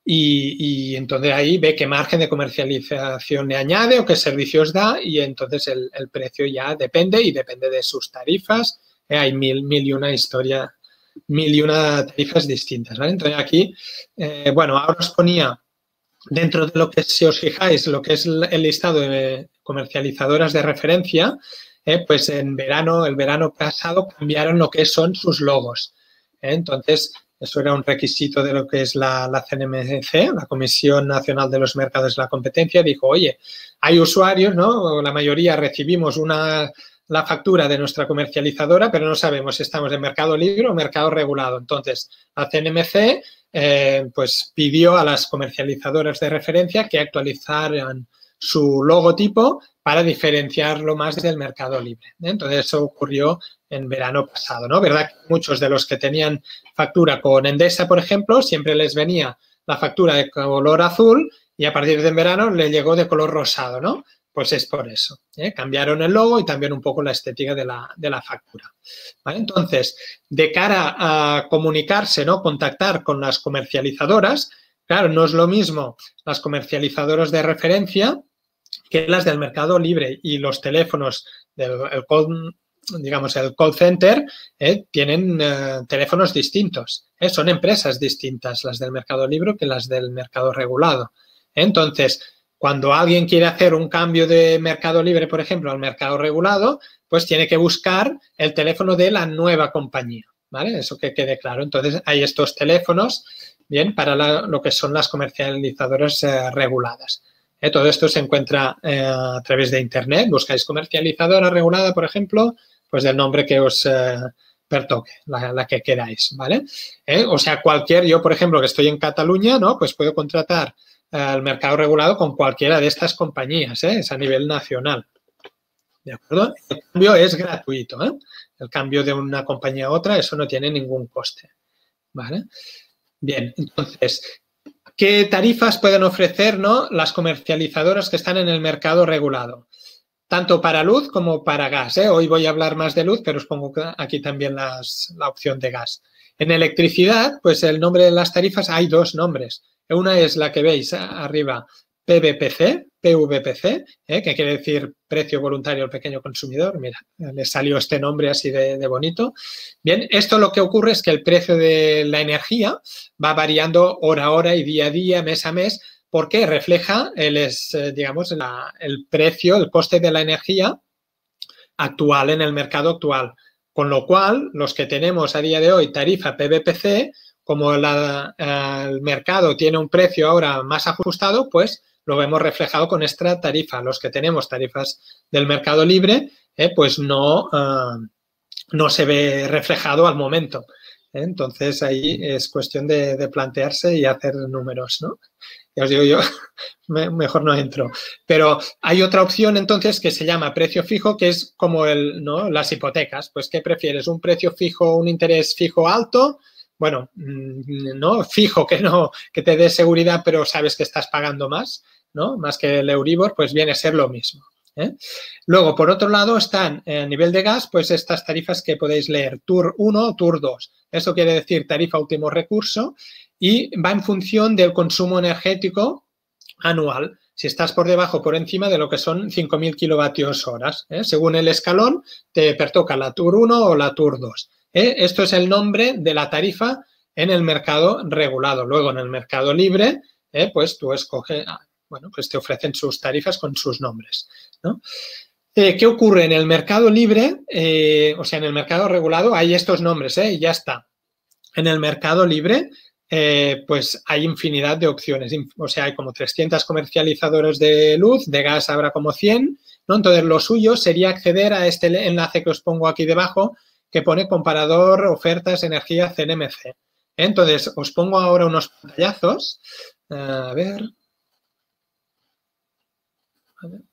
y, y entonces ahí ve qué margen de comercialización le añade o qué servicios da y entonces el, el precio ya depende y depende de sus tarifas. Eh, hay mil, mil y una historia, mil y una tarifas distintas. ¿vale? Entonces aquí, eh, bueno, ahora os ponía dentro de lo que, si os fijáis, lo que es el listado de comercializadoras de referencia, eh, pues en verano, el verano pasado cambiaron lo que son sus logos. ¿eh? Entonces, eso era un requisito de lo que es la, la C N M C, la Comisión Nacional de los Mercados de la Competencia. Dijo, oye, hay usuarios, ¿no? La mayoría recibimos una, la factura de nuestra comercializadora, pero no sabemos si estamos en mercado libre o mercado regulado. Entonces, la C N M C eh, pues pidió a las comercializadoras de referencia que actualizaran su logotipo para diferenciarlo más del mercado libre. Entonces, eso ocurrió en verano pasado, ¿no? ¿Verdad que muchos de los que tenían factura con Endesa, por ejemplo, siempre les venía la factura de color azul y a partir de verano le llegó de color rosado, ¿no? Pues es por eso. ¿eh? Cambiaron el logo y también un poco la estética de la, de la factura. ¿Vale? Entonces, de cara a comunicarse, ¿no? Contactar con las comercializadoras, claro, no es lo mismo las comercializadoras de referencia que las del mercado libre y los teléfonos del el call, digamos, el call center eh, tienen eh, teléfonos distintos. Eh, son empresas distintas las del mercado libre que las del mercado regulado. Entonces, cuando alguien quiere hacer un cambio de mercado libre, por ejemplo, al mercado regulado, pues tiene que buscar el teléfono de la nueva compañía, ¿vale? Eso que quede claro. Entonces, hay estos teléfonos, bien, para la, lo que son las comercializadoras eh, reguladas. Eh, todo esto se encuentra eh, a través de Internet. Buscáis comercializadora regulada, por ejemplo, pues del nombre que os eh, pertoque, la, la que queráis, ¿vale? Eh, o sea, cualquier, yo, por ejemplo, que estoy en Cataluña, ¿no? Pues puedo contratar el mercado regulado con cualquiera de estas compañías, ¿eh? Es a nivel nacional. ¿De acuerdo? El cambio es gratuito, ¿eh? El cambio de una compañía a otra, eso no tiene ningún coste, ¿vale? Bien, entonces, ¿qué tarifas pueden ofrecer, ¿no?, las comercializadoras que están en el mercado regulado? Tanto para luz como para gas, ¿eh? Hoy voy a hablar más de luz, pero os pongo aquí también las, la opción de gas. En electricidad, pues el nombre de las tarifas, hay dos nombres. Una es la que veis arriba, P V P C, P V P C, ¿eh?, que quiere decir precio voluntario al pequeño consumidor. Mira, le salió este nombre así de, de bonito. Bien, esto lo que ocurre es que el precio de la energía va variando hora a hora y día a día, mes a mes, porque refleja el, es, digamos, la, el precio, el coste de la energía actual en el mercado actual. Con lo cual, los que tenemos a día de hoy tarifa P V P C, como la, el mercado tiene un precio ahora más ajustado, pues lo vemos reflejado con esta tarifa. Los que tenemos tarifas del mercado libre, eh, pues no, uh, no se ve reflejado al momento. ¿eh? Entonces, ahí es cuestión de, de plantearse y hacer números, ¿no? Ya os digo yo, mejor no entro. Pero hay otra opción entonces que se llama precio fijo, que es como el, ¿no?, las hipotecas. Pues, ¿qué prefieres? ¿Un precio fijo, un interés fijo alto? Bueno, no fijo, que no, que te dé seguridad, pero sabes que estás pagando más, ¿no? Más que el Euribor, pues viene a ser lo mismo. ¿eh? Luego, por otro lado, están a nivel de gas, pues estas tarifas que podéis leer, T U R uno, T U R dos. Eso quiere decir tarifa último recurso. Y va en función del consumo energético anual. Si estás por debajo o por encima de lo que son cinco mil kilovatios horas. ¿eh? Según el escalón, te pertoca la T U R uno o la T U R dos. ¿eh? Esto es el nombre de la tarifa en el mercado regulado. Luego, en el mercado libre, ¿eh? pues tú escoges, bueno, pues te ofrecen sus tarifas con sus nombres, ¿no? Eh, ¿Qué ocurre? En el mercado libre, eh, o sea, en el mercado regulado, hay estos nombres, ¿eh? y ya está. En el mercado libre, Eh, pues hay infinidad de opciones. O sea, hay como trescientos comercializadores de luz, de gas habrá como cien, ¿no? Entonces, lo suyo sería acceder a este enlace que os pongo aquí debajo, que pone comparador, ofertas, energía, C N M C. Entonces, os pongo ahora unos pantallazos. A ver. A ver.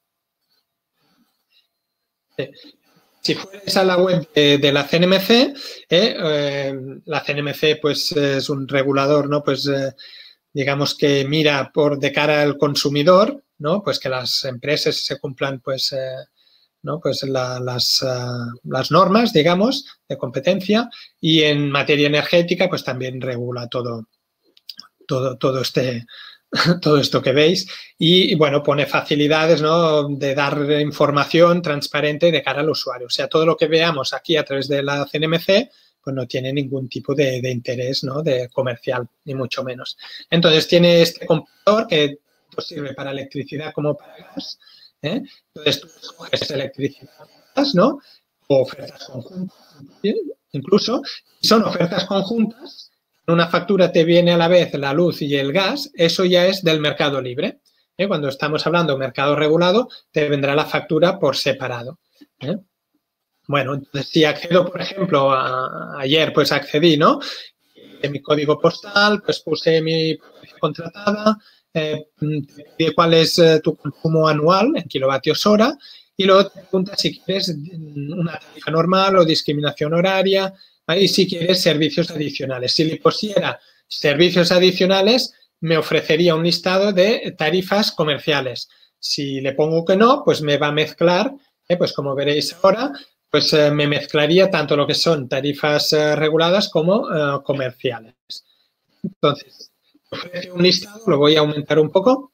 Sí. Si fueres a la web de, de la C N M C, eh, eh, la C N M C pues es un regulador, ¿no? Pues eh, digamos que mira por de cara al consumidor, ¿no? Pues que las empresas se cumplan pues, eh, ¿no? pues la, las, uh, las normas, digamos, de competencia, y en materia energética pues también regula todo, todo, todo este todo esto que veis y, bueno, pone facilidades, ¿no?, de dar información transparente de cara al usuario. O sea, todo lo que veamos aquí a través de la C N M C, pues no tiene ningún tipo de, de interés, ¿no?, de comercial, ni mucho menos. Entonces, tiene este comparador que sirve para electricidad como para gas. ¿eh? Entonces, tú escoges electricidad, ¿no?, o ofertas conjuntas, incluso. Son ofertas conjuntas. Una factura te viene a la vez la luz y el gas, eso ya es del mercado libre. ¿eh? Cuando estamos hablando de mercado regulado, te vendrá la factura por separado. ¿eh? Bueno, entonces si accedo, por ejemplo, a, ayer pues accedí, ¿no? De mi código postal, pues puse mi contratada, eh, cuál es eh, tu consumo anual en kilovatios hora y luego te pregunta si quieres una tarifa normal o discriminación horaria. Y si quieres servicios adicionales. Si le pusiera servicios adicionales, me ofrecería un listado de tarifas comerciales. Si le pongo que no, pues me va a mezclar, eh, pues como veréis ahora, pues eh, me mezclaría tanto lo que son tarifas eh, reguladas como eh, comerciales. Entonces, ofrece un listado, lo voy a aumentar un poco.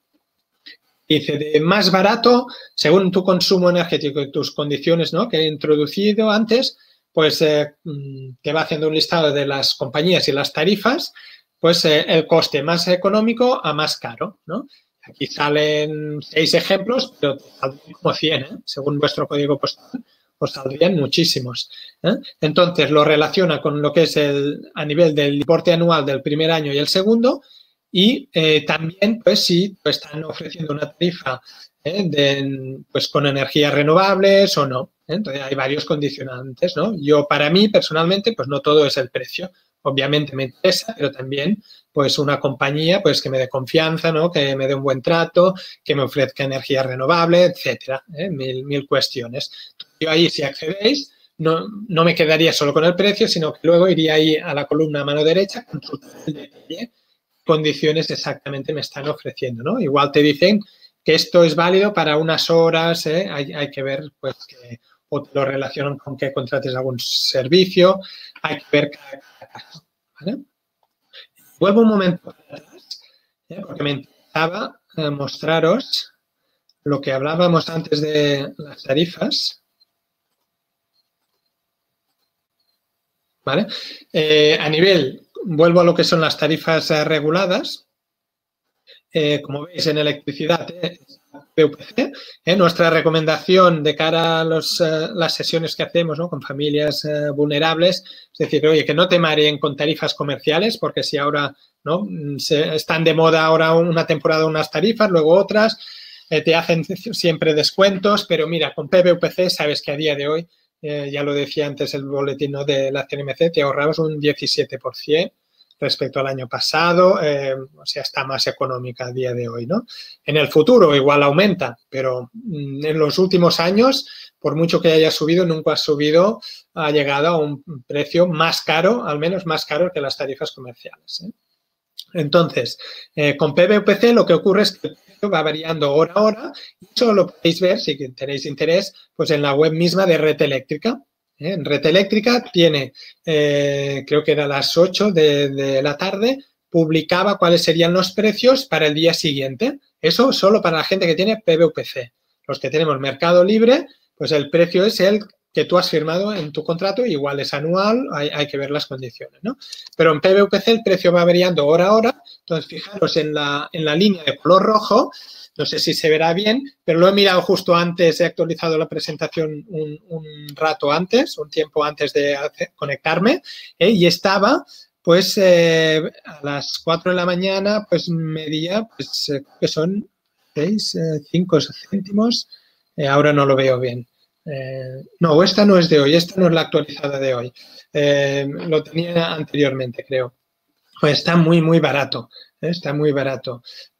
Dice, de más barato, según tu consumo energético y tus condiciones, ¿no?, que he introducido antes, pues eh, te va haciendo un listado de las compañías y las tarifas, pues eh, el coste más económico a más caro, ¿no? Aquí salen seis ejemplos, pero te saldrían como cien, ¿eh? Según vuestro código postal, os saldrían muchísimos. ¿eh? Entonces, lo relaciona con lo que es el a nivel del importe anual del primer año y el segundo, y eh, también, pues, si pues, están ofreciendo una tarifa ¿eh? de, pues, con energías renovables o no. ¿eh? Entonces, hay varios condicionantes, ¿no? Yo, para mí, personalmente, pues no todo es el precio. Obviamente me interesa, pero también, pues, una compañía, pues, que me dé confianza, ¿no? Que me dé un buen trato, que me ofrezca energía renovable, etcétera. ¿eh? Mil, mil cuestiones. Yo ahí, si accedéis, no, no me quedaría solo con el precio, sino que luego iría ahí a la columna a mano derecha, consultar el detalle, condiciones exactamente me están ofreciendo, ¿no? Igual te dicen que esto es válido para unas horas, ¿eh? hay, hay que ver, pues, que o te lo relacionan con que contrates algún servicio, hay que ver cada, cada caso, ¿vale? Vuelvo un momento atrás, ¿eh? Porque me interesaba eh, mostraros lo que hablábamos antes de las tarifas, ¿vale? Eh, a nivel, vuelvo a lo que son las tarifas eh, reguladas. Eh, como veis, en electricidad, eh, P V C, eh, nuestra recomendación de cara a los, eh, las sesiones que hacemos, ¿no?, con familias eh, vulnerables, es decir, oye, que no te mareen con tarifas comerciales, porque si ahora, ¿no?, se, están de moda ahora una temporada unas tarifas, luego otras, eh, te hacen siempre descuentos, pero mira, con P V C sabes que a día de hoy, eh, ya lo decía antes el boletín, ¿no?, de la C N M C, te ahorrabas un diecisiete por ciento respecto al año pasado, eh, o sea, está más económica a día de hoy, ¿no? En el futuro igual aumenta, pero en los últimos años, por mucho que haya subido, nunca ha subido, ha llegado a un precio más caro, al menos más caro que las tarifas comerciales, ¿eh? Entonces, eh, con P V C lo que ocurre es que el precio va variando hora a hora y eso lo podéis ver, si tenéis interés, pues en la web misma de Red Eléctrica. En Red Eléctrica tiene, eh, creo que era a las ocho de, de la tarde, publicaba cuáles serían los precios para el día siguiente. Eso solo para la gente que tiene P V C. Los que tenemos Mercado Libre, pues el precio es el que tú has firmado en tu contrato, igual es anual, hay, hay que ver las condiciones, ¿no? Pero en P V C el precio va variando hora a hora. Entonces, fijaros en la, en la línea de color rojo. No sé si se verá bien, pero lo he mirado justo antes, he actualizado la presentación un, un rato antes, un tiempo antes de hacer, conectarme, ¿eh? Y estaba, pues, eh, a las cuatro de la mañana, pues, medía, pues, eh, que son seis, cinco céntimos, eh, ahora no lo veo bien. Eh, no, esta no es de hoy, esta no es la actualizada de hoy. Eh, lo tenía anteriormente, creo. Pues está muy, muy barato, ¿eh? Está muy barato.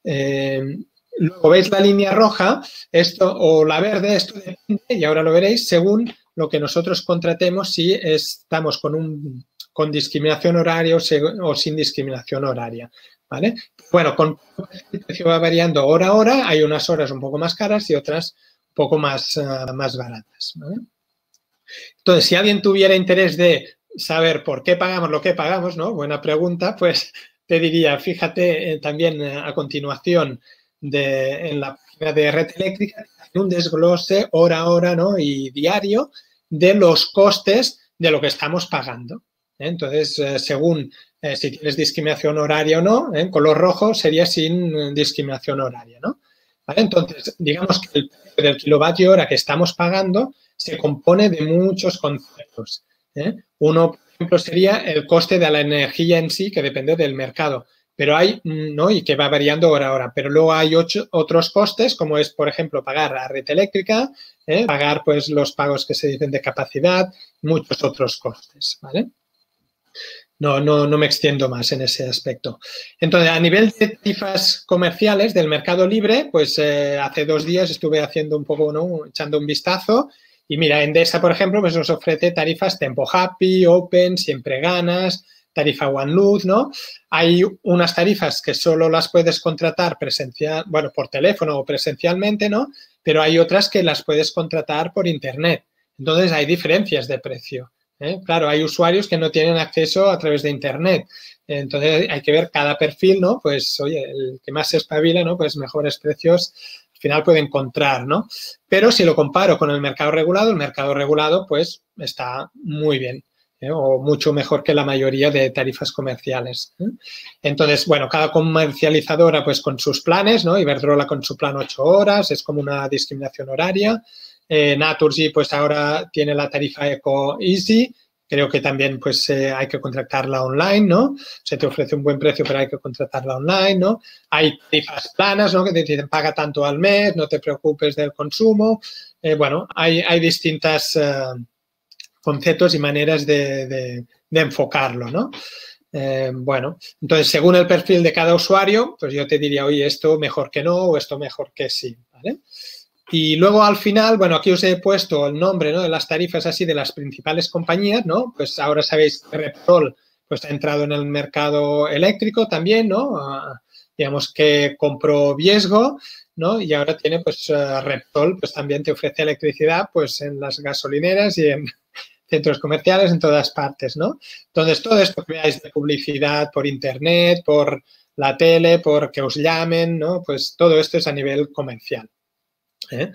Eh, Luego veis la línea roja, esto o la verde, esto depende, y ahora lo veréis, según lo que nosotros contratemos, si estamos con, un, con discriminación horaria o, se, o sin discriminación horaria, ¿vale? Bueno, con el precio va variando hora a hora, hay unas horas un poco más caras y otras un poco más, uh, más baratas, ¿vale? Entonces, si alguien tuviera interés de saber por qué pagamos lo que pagamos, ¿no? Buena pregunta, pues te diría, fíjate eh, también eh, a continuación, De, en la página de Red Eléctrica, un desglose hora a hora, ¿no?, y diario de los costes de lo que estamos pagando, ¿eh? Entonces, eh, según eh, si tienes discriminación horaria o no, ¿eh?, en color rojo sería sin discriminación horaria, ¿no? ¿Vale? Entonces, digamos que el precio del kilovatio hora que estamos pagando se compone de muchos conceptos, ¿eh? Uno, por ejemplo, sería el coste de la energía en sí, que depende del mercado. Pero hay, ¿no?, y que va variando hora a hora, pero luego hay ocho, otros costes, como es, por ejemplo, pagar a Red Eléctrica, ¿eh?, pagar, pues, los pagos que se dicen de capacidad, muchos otros costes, ¿vale? No, no, no me extiendo más en ese aspecto. Entonces, a nivel de tarifas comerciales del Mercado Libre, pues eh, hace dos días estuve haciendo un poco, ¿no?, echando un vistazo. Y mira, Endesa, por ejemplo, pues nos ofrece tarifas Tempo Happy, Open, Siempre Ganas, tarifa One Luz, ¿no? Hay unas tarifas que solo las puedes contratar presencial, bueno, por teléfono o presencialmente, ¿no? Pero hay otras que las puedes contratar por internet. Entonces, hay diferencias de precio, ¿eh? Claro, hay usuarios que no tienen acceso a través de internet. Entonces, hay que ver cada perfil, ¿no? Pues, oye, el que más se espabila, ¿no?, pues mejores precios al final puede encontrar, ¿no? Pero si lo comparo con el mercado regulado, el mercado regulado, pues, está muy bien, ¿eh?, o mucho mejor que la mayoría de tarifas comerciales, ¿eh? Entonces, bueno, cada comercializadora, pues, con sus planes, ¿no? Iberdrola con su plan ocho horas, es como una discriminación horaria. Eh, Naturgy, pues, ahora tiene la tarifa Eco Easy. Creo que también, pues, eh, hay que contratarla online, ¿no? Se te ofrece un buen precio, pero hay que contratarla online, ¿no? Hay tarifas planas, ¿no?, que te dicen paga tanto al mes, no te preocupes del consumo. Eh, bueno, hay, hay distintas uh, conceptos y maneras de, de, de enfocarlo, ¿no? Eh, bueno, entonces, según el perfil de cada usuario, pues yo te diría, oye, esto mejor que no o esto mejor que sí, ¿vale? Y luego al final, bueno, aquí os he puesto el nombre, ¿no?, de las tarifas así de las principales compañías, ¿no? Pues ahora sabéis que Repsol pues ha entrado en el mercado eléctrico también, ¿no? Uh, digamos que compró Viesgo, ¿no? Y ahora tiene pues uh, Repsol, pues también te ofrece electricidad pues en las gasolineras y en centros comerciales, en todas partes, ¿no? Entonces, todo esto que veáis de publicidad por internet, por la tele, por que os llamen, ¿no? Pues todo esto es a nivel comercial. ¿Eh?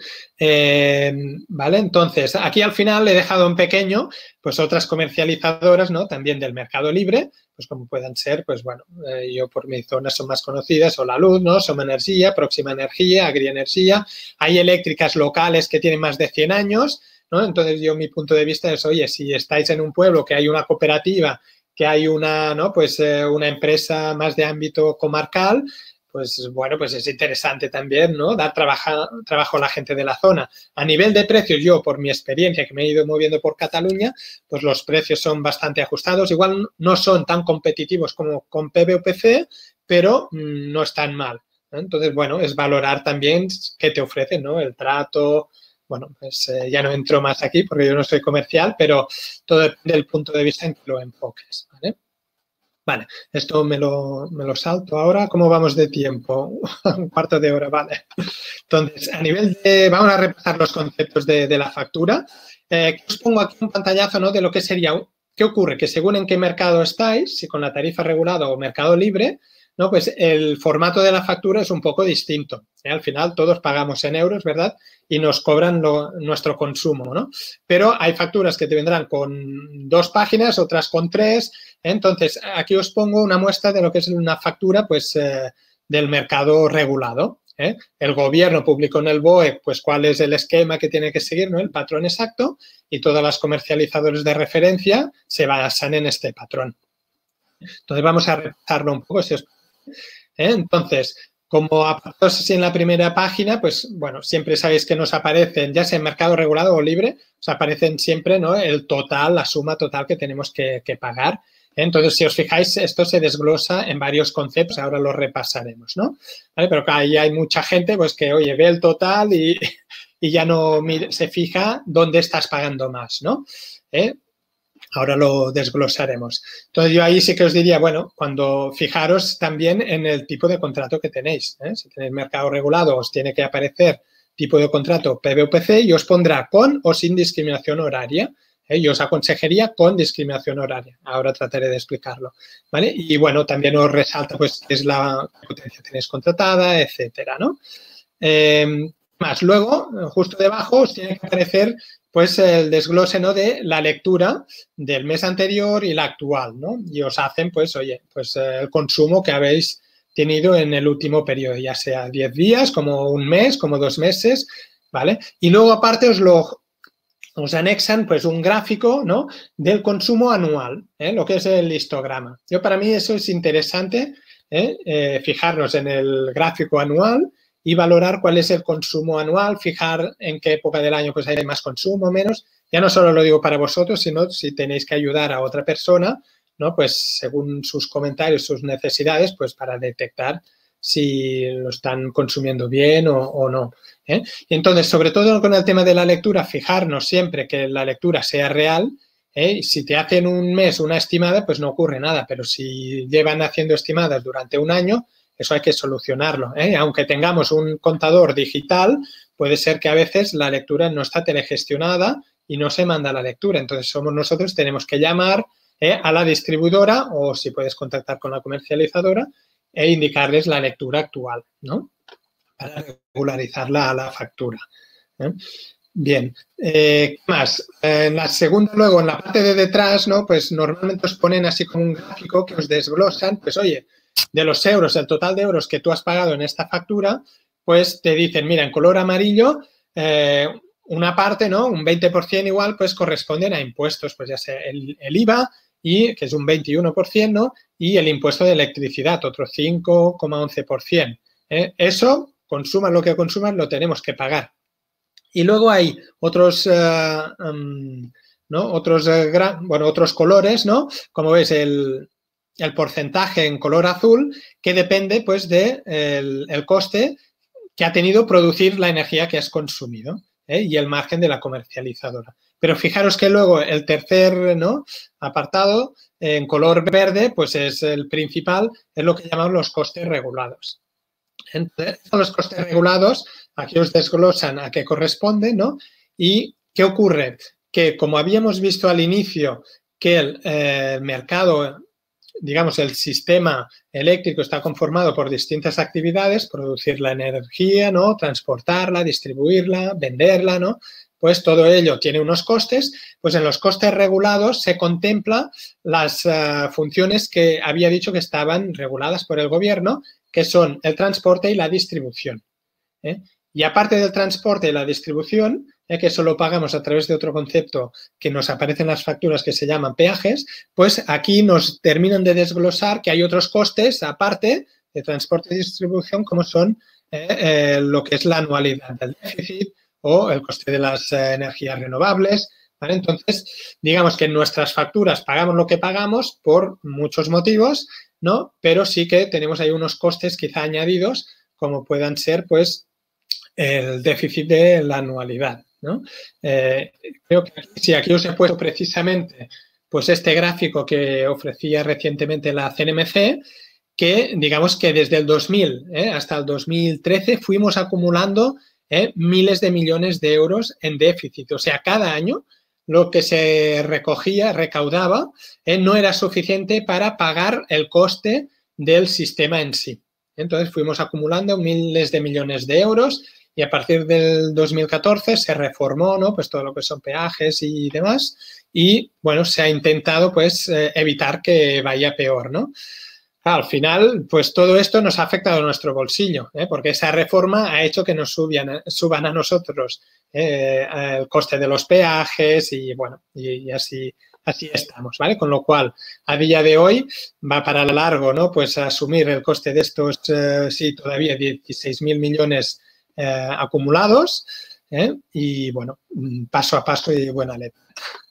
Eh, vale, entonces aquí al final he dejado en pequeño pues otras comercializadoras, ¿no?, también del mercado libre, pues como puedan ser, pues bueno, eh, yo por mi zona son más conocidas, o La Luz, ¿no?, Soma Energía, Próxima Energía, Agrienergía. Hay eléctricas locales que tienen más de cien años, ¿no? Entonces yo mi punto de vista es, oye, si estáis en un pueblo que hay una cooperativa, que hay una, ¿no?, pues eh, una empresa más de ámbito comarcal, pues bueno, pues es interesante también, ¿no?, dar trabajo, trabajo a la gente de la zona. A nivel de precios, yo, por mi experiencia, que me he ido moviendo por Cataluña, pues los precios son bastante ajustados. Igual no son tan competitivos como con P V O P C, pero mmm, no están mal, ¿no? Entonces, bueno, es valorar también qué te ofrecen, ¿no?, el trato. Bueno, pues eh, ya no entro más aquí porque yo no soy comercial, pero todo depende del punto de vista en que lo enfoques, ¿vale? Vale, esto me lo, me lo salto ahora. ¿Cómo vamos de tiempo? Un cuarto de hora, vale. Entonces, a nivel de... Vamos a repasar los conceptos de, de la factura. Eh, os pongo aquí un pantallazo, ¿no?, de lo que sería... ¿Qué ocurre? Que según en qué mercado estáis, si con la tarifa regulada o mercado libre, ¿no?, pues el formato de la factura es un poco distinto, ¿eh? Al final todos pagamos en euros, ¿verdad?, y nos cobran lo, nuestro consumo, ¿no? Pero hay facturas que te vendrán con dos páginas, otras con tres. Entonces, aquí os pongo una muestra de lo que es una factura, pues, eh, del mercado regulado, ¿eh? El gobierno publicó en el B O E, pues, cuál es el esquema que tiene que seguir, ¿no?, el patrón exacto, y todas las comercializadoras de referencia se basan en este patrón. Entonces, vamos a repasarlo un poco, si os ¿Eh? Entonces, como apartados así en la primera página, pues, bueno, siempre sabéis que nos aparecen, ya sea en mercado regulado o libre, os aparecen siempre, ¿no?, el total, la suma total que tenemos que, que pagar. Entonces, si os fijáis, esto se desglosa en varios conceptos, ahora lo repasaremos, ¿no? ¿Vale? Pero que ahí hay mucha gente, pues, que, oye, ve el total y, y ya no mire, se fija dónde estás pagando más, ¿no? ¿Eh? Ahora lo desglosaremos. Entonces, yo ahí sí que os diría, bueno, cuando fijaros también en el tipo de contrato que tenéis, ¿eh? Si tenéis mercado regulado, os tiene que aparecer tipo de contrato P V O P C y os pondrá con o sin discriminación horaria. ¿eh? Yo os aconsejaría con discriminación horaria. Ahora trataré de explicarlo, ¿vale? Y, bueno, también os resalta, pues, qué es la potencia que tenéis contratada, etcétera, ¿no? Eh, más, luego, justo debajo, os tiene que aparecer pues el desglose, ¿no?, de la lectura del mes anterior y la actual, ¿no? Y os hacen, pues, oye, pues el consumo que habéis tenido en el último periodo, ya sea diez días, como un mes, como dos meses, ¿vale? Y luego, aparte, os lo os anexan, pues, un gráfico, ¿no?, del consumo anual, ¿eh?, lo que es el histograma. Yo, para mí, eso es interesante, ¿eh? Eh, fijarnos en el gráfico anual y valorar cuál es el consumo anual, fijar en qué época del año pues hay más consumo o menos. Ya no solo lo digo para vosotros, sino si tenéis que ayudar a otra persona, ¿no?, pues según sus comentarios, sus necesidades, pues para detectar si lo están consumiendo bien o, o no. ¿eh? Y entonces, sobre todo con el tema de la lectura, fijarnos siempre que la lectura sea real. ¿eh? Si te hacen un mes una estimada, pues no ocurre nada, pero si llevan haciendo estimadas durante un año, eso hay que solucionarlo. ¿eh? Aunque tengamos un contador digital, puede ser que a veces la lectura no está telegestionada y no se manda la lectura. Entonces, somos nosotros, tenemos que llamar ¿eh? a la distribuidora o si puedes contactar con la comercializadora e indicarles la lectura actual, ¿no? Para regularizarla a la factura. ¿eh? Bien, eh, ¿qué más? En la segunda, luego, en la parte de detrás, ¿no? Pues normalmente os ponen así como un gráfico que os desglosan, pues oye, de los euros, el total de euros que tú has pagado en esta factura, pues te dicen, mira, en color amarillo, eh, una parte, ¿no? Un veinte por ciento igual, pues corresponden a impuestos, pues ya sea el, el I V A, y, que es un veintiuno por ciento, ¿no? Y el impuesto de electricidad, otro cinco coma once por ciento. ¿eh? Eso, consuman lo que consuman, lo tenemos que pagar. Y luego hay otros, uh, um, ¿no? Otros, uh, bueno, otros colores, ¿no? Como ves, el, el porcentaje en color azul, que depende, pues, del de el, el coste que ha tenido producir la energía que has consumido, ¿eh? Y el margen de la comercializadora. Pero fijaros que luego el tercer, ¿no?, apartado, en color verde, pues es el principal, es lo que llamamos los costes regulados. Entonces, los costes regulados, aquí os desglosan a qué corresponden, ¿no? ¿Y qué ocurre? Que como habíamos visto al inicio que el eh, mercado, digamos, el sistema eléctrico está conformado por distintas actividades, producir la energía, ¿no?, transportarla, distribuirla, venderla, ¿no?, pues todo ello tiene unos costes, pues en los costes regulados se contempla las uh, funciones que había dicho que estaban reguladas por el gobierno, que son el transporte y la distribución, ¿eh? Y aparte del transporte y la distribución, eh, que eso lo pagamos a través de otro concepto que nos aparece en las facturas que se llaman peajes, pues aquí nos terminan de desglosar que hay otros costes aparte de transporte y distribución, como son eh, eh, lo que es la anualidad del déficit o el coste de las eh, energías renovables, ¿vale? Entonces, digamos que en nuestras facturas pagamos lo que pagamos por muchos motivos, ¿no? Pero sí que tenemos ahí unos costes quizá añadidos, como puedan ser, pues, el déficit de la anualidad, ¿no? Eh, creo que aquí, sí, aquí os he puesto precisamente pues este gráfico que ofrecía recientemente la C N M C, que digamos que desde el dos mil eh, hasta el dos mil trece fuimos acumulando eh, miles de millones de euros en déficit. O sea, cada año lo que se recogía, recaudaba, eh, no era suficiente para pagar el coste del sistema en sí. Entonces fuimos acumulando miles de millones de euros y a partir del dos mil catorce se reformó, ¿no?, pues todo lo que son peajes y demás, y bueno, se ha intentado pues eh, evitar que vaya peor, ¿no? Al final, pues todo esto nos ha afectado a nuestro bolsillo, ¿eh? Porque esa reforma ha hecho que nos suban, suban a nosotros eh, el coste de los peajes y bueno, y, y así, así estamos, ¿vale? Con lo cual, a día de hoy va para largo, ¿no?, pues asumir el coste de estos, eh, sí, todavía dieciséis mil millones eh, acumulados, ¿eh? Y bueno, paso a paso y buena letra.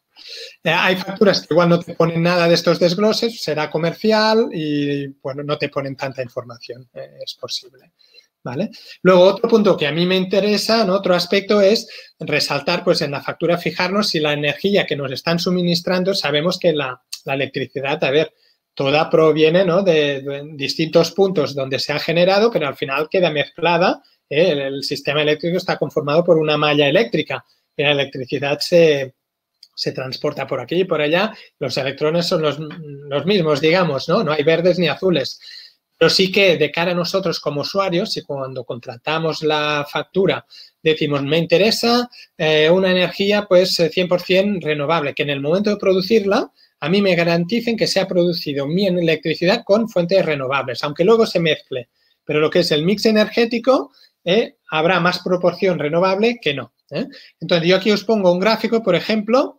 Eh, hay facturas que igual no te ponen nada de estos desgloses, será comercial y, bueno, no te ponen tanta información, eh, es posible, ¿vale? Luego, otro punto que a mí me interesa, ¿no?, otro aspecto es resaltar, pues, en la factura, fijarnos si la energía que nos están suministrando, sabemos que la, la electricidad, a ver, toda proviene, ¿no?, de, de distintos puntos donde se ha generado, pero al final queda mezclada, ¿eh? El, el sistema eléctrico está conformado por una malla eléctrica y la electricidad se... se transporta por aquí y por allá, los electrones son los, los mismos, digamos, ¿no? No hay verdes ni azules. Pero sí que de cara a nosotros como usuarios, y cuando contratamos la factura, decimos, me interesa eh, una energía pues cien por ciento renovable, que en el momento de producirla, a mí me garanticen que se ha producido mi electricidad con fuentes renovables, aunque luego se mezcle. Pero lo que es el mix energético, eh, habrá más proporción renovable que no, ¿eh? Entonces, yo aquí os pongo un gráfico, por ejemplo,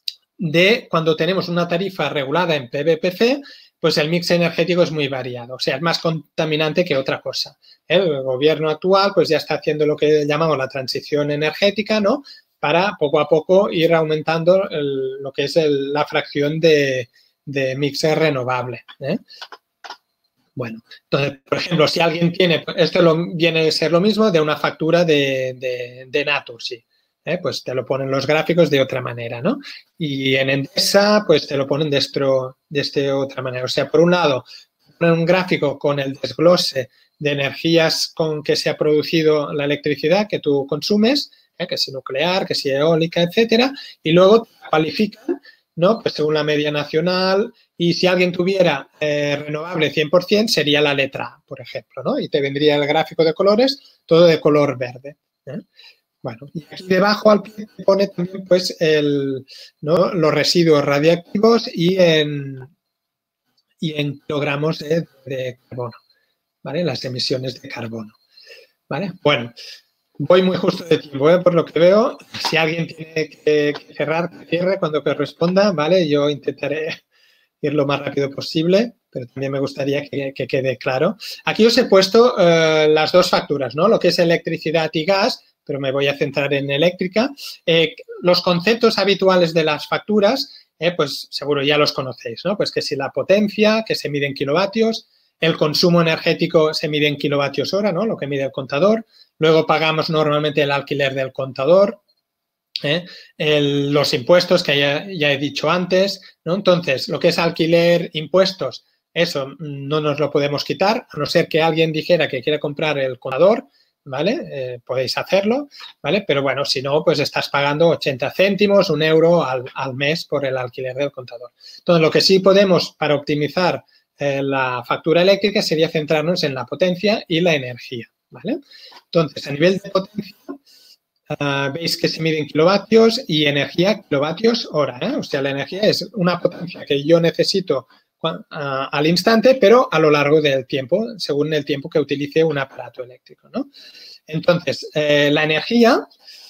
de cuando tenemos una tarifa regulada en P V P C, pues el mix energético es muy variado, o sea, es más contaminante que otra cosa. El gobierno actual pues ya está haciendo lo que llamamos la transición energética, ¿no?, para poco a poco ir aumentando el, lo que es el, la fracción de, de mix renovable, ¿eh? Bueno, entonces, por ejemplo, si alguien tiene, esto lo, viene a ser lo mismo de una factura de, de, de Naturgy. ¿Eh? Pues te lo ponen los gráficos de otra manera, ¿no? Y en Endesa, pues te lo ponen de, estro, de esta otra manera. O sea, por un lado, ponen un gráfico con el desglose de energías con que se ha producido la electricidad que tú consumes, ¿eh?, que si nuclear, que si eólica, etcétera, y luego te cualifican, ¿no?, pues según la media nacional, y si alguien tuviera eh, renovable cien por ciento sería la letra A, por ejemplo, ¿no? Y te vendría el gráfico de colores, todo de color verde, ¿eh? Bueno, y aquí debajo al pie pone también pues el, ¿no?, los residuos radiactivos y en, y en kilogramos de, de carbono, ¿vale? Las emisiones de carbono, ¿vale? Bueno, voy muy justo de tiempo, ¿eh?, por lo que veo. Si alguien tiene que, que cerrar, que cierre cuando corresponda, ¿vale? Yo intentaré ir lo más rápido posible, pero también me gustaría que, que quede claro. Aquí os he puesto eh, las dos facturas, ¿no?, lo que es electricidad y gas, pero me voy a centrar en eléctrica. Eh, los conceptos habituales de las facturas, eh, pues seguro ya los conocéis, ¿no? Pues que si la potencia, que se mide en kilovatios, El consumo energético se mide en kilovatios hora, ¿no? Lo que mide el contador. Luego pagamos normalmente el alquiler del contador, ¿eh? El, los impuestos que ya, ya he dicho antes, ¿no? Entonces, lo que es alquiler, impuestos, eso no nos lo podemos quitar, a no ser que alguien dijera que quiere comprar el contador, ¿vale? Eh, podéis hacerlo, ¿vale? Pero bueno, si no, pues estás pagando ochenta céntimos, un euro al, al mes por el alquiler del contador. Entonces, lo que sí podemos para optimizar eh, la factura eléctrica sería centrarnos en la potencia y la energía, ¿vale? Entonces, a nivel de potencia, Uh, veis que se mide en kilovatios y energía kilovatios hora, ¿eh? O sea, la energía es una potencia que yo necesito uh, al instante, pero a lo largo del tiempo, según el tiempo que utilice un aparato eléctrico, ¿no? Entonces, eh, la energía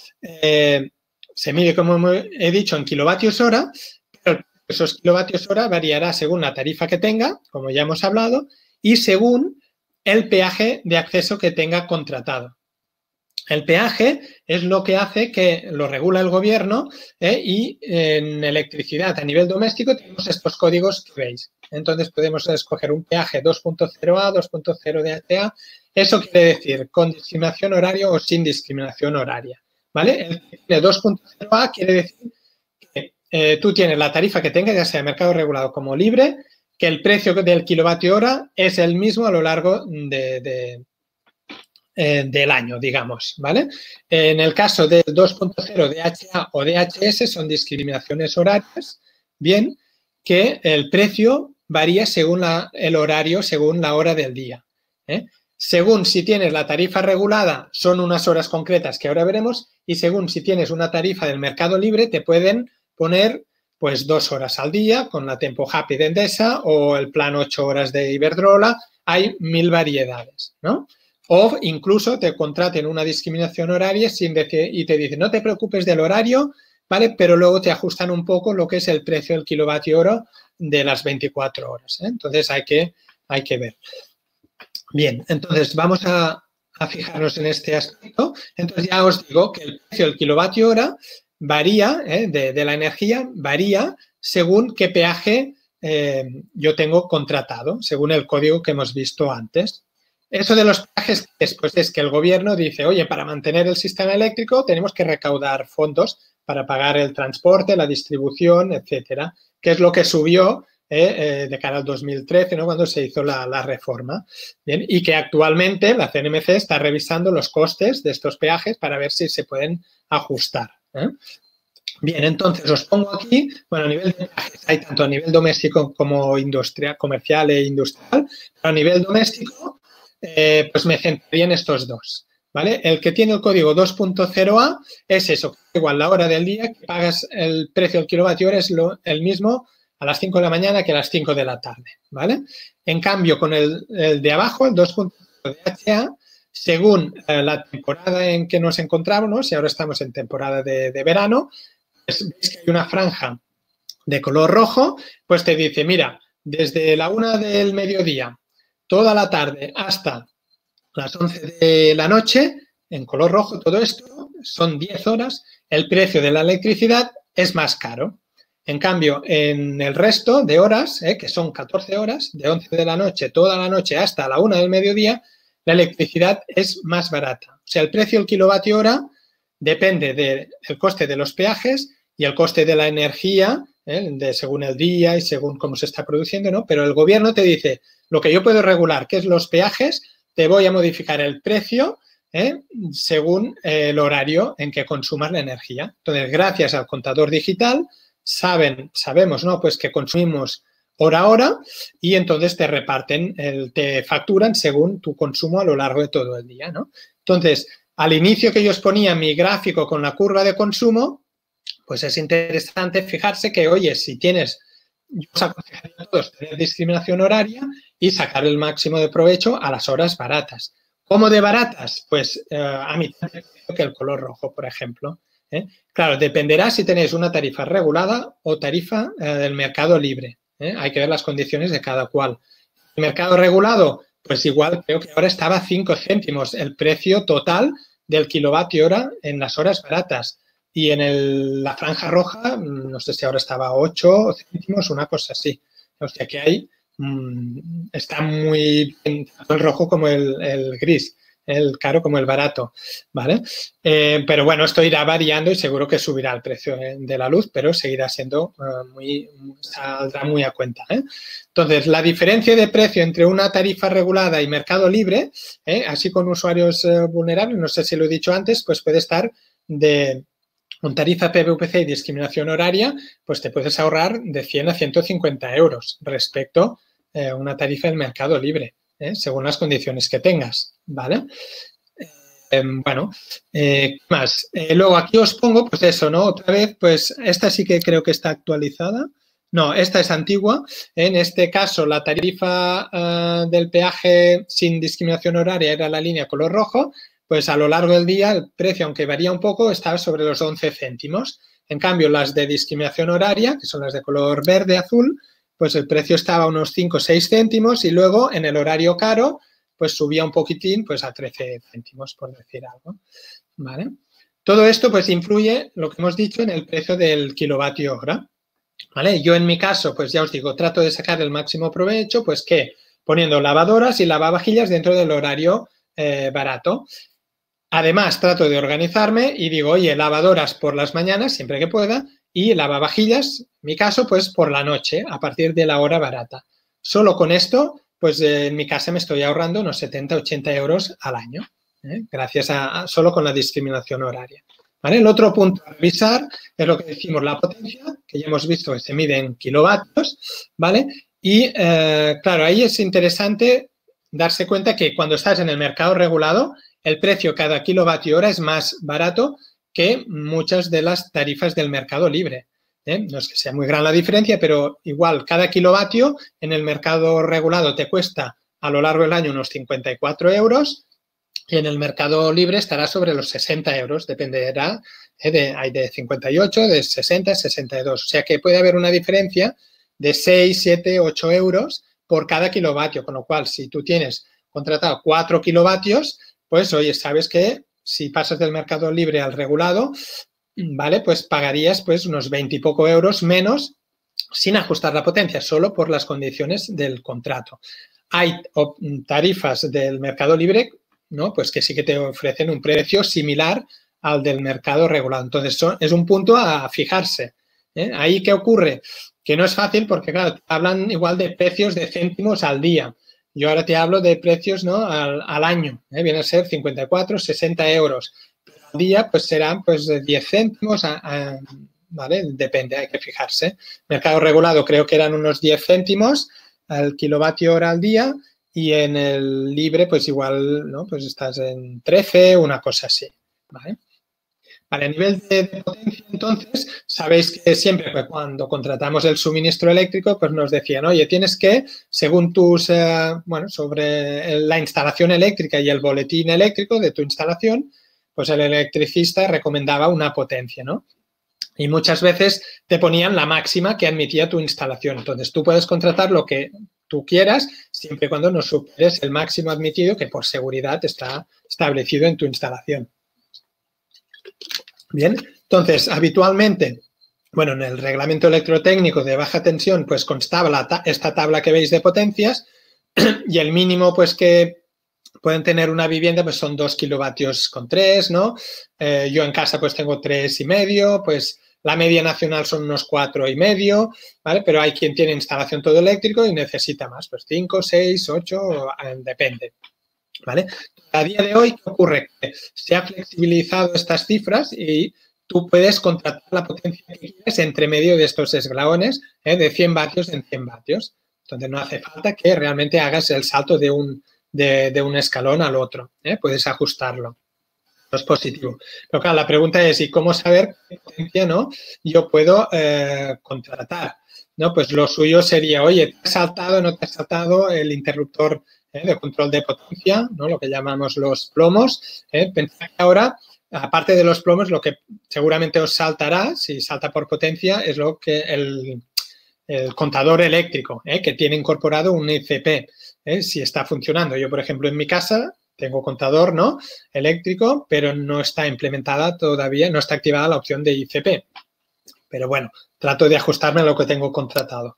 eh, se mide, como he dicho, en kilovatios hora, pero esos kilovatios hora variará según la tarifa que tenga, como ya hemos hablado, y según el peaje de acceso que tenga contratado. El peaje es lo que hace que lo regula el gobierno ¿eh? Y en electricidad a nivel doméstico tenemos estos códigos que veis. Entonces podemos escoger un peaje dos punto cero A, dos punto cero D H A. Eso quiere decir con discriminación horaria o sin discriminación horaria. ¿Vale? El que tiene dos punto cero A quiere decir que eh, tú tienes la tarifa que tengas, ya sea mercado regulado como libre, que el precio del kilovatio hora es el mismo a lo largo de... de Eh, del año, digamos, ¿vale? En el caso del dos punto cero D H A o D H S son discriminaciones horarias, bien, que el precio varía según la, el horario, según la hora del día. ¿eh? Según si tienes la tarifa regulada, son unas horas concretas que ahora veremos, y según si tienes una tarifa del mercado libre, te pueden poner pues dos horas al día con la Tempo Happy de Endesa o el plan ocho horas de Iberdrola. Hay mil variedades, ¿no? O incluso te contraten una discriminación horaria sin decir, y te dicen, no te preocupes del horario, ¿vale? Pero luego te ajustan un poco lo que es el precio del kilovatio hora de las veinticuatro horas. ¿eh? Entonces hay que, hay que ver. Bien, entonces vamos a, a fijarnos en este aspecto. Entonces ya os digo que el precio del kilovatio hora varía, ¿eh? de, de la energía, varía según qué peaje eh, yo tengo contratado, según el código que hemos visto antes. Eso de los peajes, pues es que el gobierno dice, oye, para mantener el sistema eléctrico tenemos que recaudar fondos para pagar el transporte, la distribución, etcétera, que es lo que subió eh, eh, de cara al dos mil trece, ¿no? Cuando se hizo la, la reforma. Bien, y que actualmente la C N M C está revisando los costes de estos peajes para ver si se pueden ajustar. ¿eh? Bien, entonces os pongo aquí, bueno, a nivel de peajes hay tanto a nivel doméstico como industrial, comercial e industrial, pero a nivel doméstico Eh, pues me centraría en estos dos, ¿vale? El que tiene el código dos punto cero A es eso, igual la hora del día que pagas el precio del kilovatio hora es lo, el mismo a las cinco de la mañana que a las cinco de la tarde, ¿vale? En cambio, con el, el de abajo, el dos punto cero D H A, según eh, la temporada en que nos encontramos, y ahora estamos en temporada de, de verano, pues veis que hay una franja de color rojo, pues te dice, mira, desde la una del mediodía toda la tarde hasta las once de la noche, en color rojo todo esto, son diez horas, el precio de la electricidad es más caro. En cambio, en el resto de horas, eh, que son catorce horas, de once de la noche, toda la noche hasta la una del mediodía, la electricidad es más barata. O sea, el precio del kilovatio hora depende del coste de los peajes y el coste de la energía, eh, de, según el día y según cómo se está produciendo, ¿no? Pero el gobierno te dice, lo que yo puedo regular, que es los peajes, te voy a modificar el precio ¿eh? según el horario en que consumas la energía. Entonces, gracias al contador digital, saben, sabemos ¿no? pues que consumimos hora a hora y entonces te reparten, el, te facturan según tu consumo a lo largo de todo el día. ¿no? Entonces, al inicio que yo os ponía mi gráfico con la curva de consumo, pues es interesante fijarse que, oye, si tienes, yo os aconsejaría a todos tener discriminación horaria y sacar el máximo de provecho a las horas baratas. ¿Cómo de baratas? Pues eh, a mitad de precio que el color rojo, por ejemplo. ¿eh? Claro, dependerá si tenéis una tarifa regulada o tarifa eh, del mercado libre. ¿eh? Hay que ver las condiciones de cada cual. El mercado regulado, pues igual creo que ahora estaba a cinco céntimos el precio total del kilovatio hora en las horas baratas. Y en el, la franja roja, no sé si ahora estaba a ocho céntimos, una cosa así. O sea que hay mmm, está muy bien, tanto el rojo como el, el gris, el caro como el barato, ¿vale? Eh, pero bueno, esto irá variando y seguro que subirá el precio de la luz, pero seguirá siendo uh, muy, saldrá muy a cuenta, ¿eh? Entonces, la diferencia de precio entre una tarifa regulada y mercado libre, ¿eh? Así con usuarios uh, vulnerables, no sé si lo he dicho antes, pues puede estar de con tarifa P V P C y discriminación horaria, pues te puedes ahorrar de cien a ciento cincuenta euros respecto a eh, una tarifa del mercado libre. ¿Eh? Según las condiciones que tengas, ¿vale? Eh, bueno, eh, ¿qué más? Eh, luego aquí os pongo, pues eso, ¿no? Otra vez, pues esta sí que creo que está actualizada. No, esta es antigua. En este caso, la tarifa uh, del peaje sin discriminación horaria era la línea color rojo, pues a lo largo del día el precio, aunque varía un poco, estaba sobre los once céntimos. En cambio, las de discriminación horaria, que son las de color verde, azul, pues el precio estaba a unos cinco o seis céntimos y luego en el horario caro pues subía un poquitín pues a trece céntimos, por decir algo, ¿vale? Todo esto pues influye, lo que hemos dicho, en el precio del kilovatio hora, ¿vale? Yo en mi caso, pues ya os digo, trato de sacar el máximo provecho, pues que poniendo lavadoras y lavavajillas dentro del horario eh, barato. Además, trato de organizarme y digo, oye, lavadoras por las mañanas, siempre que pueda, y lavavajillas, en mi caso, pues por la noche, a partir de la hora barata. Solo con esto, pues eh, en mi casa me estoy ahorrando unos setenta, ochenta euros al año, ¿eh? Gracias a, a solo con la discriminación horaria. ¿Vale? El otro punto a revisar es lo que decimos, la potencia, que ya hemos visto que se mide en kilovatios, ¿vale? Y, eh, claro, ahí es interesante darse cuenta que cuando estás en el mercado regulado, el precio cada kilovatio hora es más barato que muchas de las tarifas del mercado libre. ¿eh? No es que sea muy gran la diferencia, pero igual cada kilovatio en el mercado regulado te cuesta a lo largo del año unos cincuenta y cuatro euros y en el mercado libre estará sobre los sesenta euros, dependerá, ¿eh? de, hay de cincuenta y ocho, de sesenta, sesenta y dos. O sea que puede haber una diferencia de seis, siete, ocho euros por cada kilovatio, con lo cual si tú tienes contratado cuatro kilovatios, pues oye, sabes que si pasas del mercado libre al regulado, ¿vale? Pues pagarías pues unos veinte y poco euros menos sin ajustar la potencia, solo por las condiciones del contrato. Hay tarifas del mercado libre, ¿no? Pues que sí que te ofrecen un precio similar al del mercado regulado. Entonces, son, es un punto a fijarse. ¿eh? Ahí, ¿qué ocurre? Que no es fácil porque, claro, hablan igual de precios de céntimos al día. Yo ahora te hablo de precios, ¿no? al, al año. ¿eh? Viene a ser cincuenta y cuatro, sesenta euros. Pero al día, pues serán pues diez céntimos, a, a, ¿vale? Depende, hay que fijarse. Mercado regulado creo que eran unos diez céntimos al kilovatio hora al día y en el libre, pues igual, ¿no? Pues estás en trece, una cosa así, ¿vale? Vale, a nivel de, de potencia, entonces, sabéis que siempre pues, cuando contratamos el suministro eléctrico, pues nos decían, oye, tienes que, según tus, eh, bueno, sobre la instalación eléctrica y el boletín eléctrico de tu instalación, pues el electricista recomendaba una potencia, ¿no? Y muchas veces te ponían la máxima que admitía tu instalación. Entonces, tú puedes contratar lo que tú quieras, siempre y cuando no superes el máximo admitido que por seguridad está establecido en tu instalación. Bien, entonces, habitualmente, bueno, en el reglamento electrotécnico de baja tensión, pues constaba la ta esta tabla que veis de potencias y el mínimo, pues, que pueden tener una vivienda, pues, son dos kilovatios con tres, ¿no? Eh, yo en casa, pues, tengo tres y medio, pues, la media nacional son unos cuatro y medio, ¿vale? Pero hay quien tiene instalación todo eléctrico y necesita más, pues, cinco, seis, ocho, depende. ¿Vale? A día de hoy, ¿qué ocurre? Que se han flexibilizado estas cifras y tú puedes contratar la potencia que quieres entre medio de estos esglaones, ¿eh? de cien vatios en cien vatios. Entonces, no hace falta que realmente hagas el salto de un, de, de un escalón al otro. ¿eh? Puedes ajustarlo. Eso es positivo. Pero claro, la pregunta es, ¿y cómo saber qué potencia, no, yo puedo eh, contratar? ¿No? Pues lo suyo sería, oye, ¿te has saltado o no te has saltado el interruptor ¿eh? de control de potencia, ¿no? Lo que llamamos los plomos? ¿eh? Pensad que ahora, aparte de los plomos, lo que seguramente os saltará, si salta por potencia, es lo que el, el contador eléctrico, ¿eh? que tiene incorporado un I C P, ¿eh? si está funcionando. Yo, por ejemplo, en mi casa tengo contador, ¿no? eléctrico, pero no está implementada todavía, no está activada la opción de I C P. Pero bueno, trato de ajustarme a lo que tengo contratado.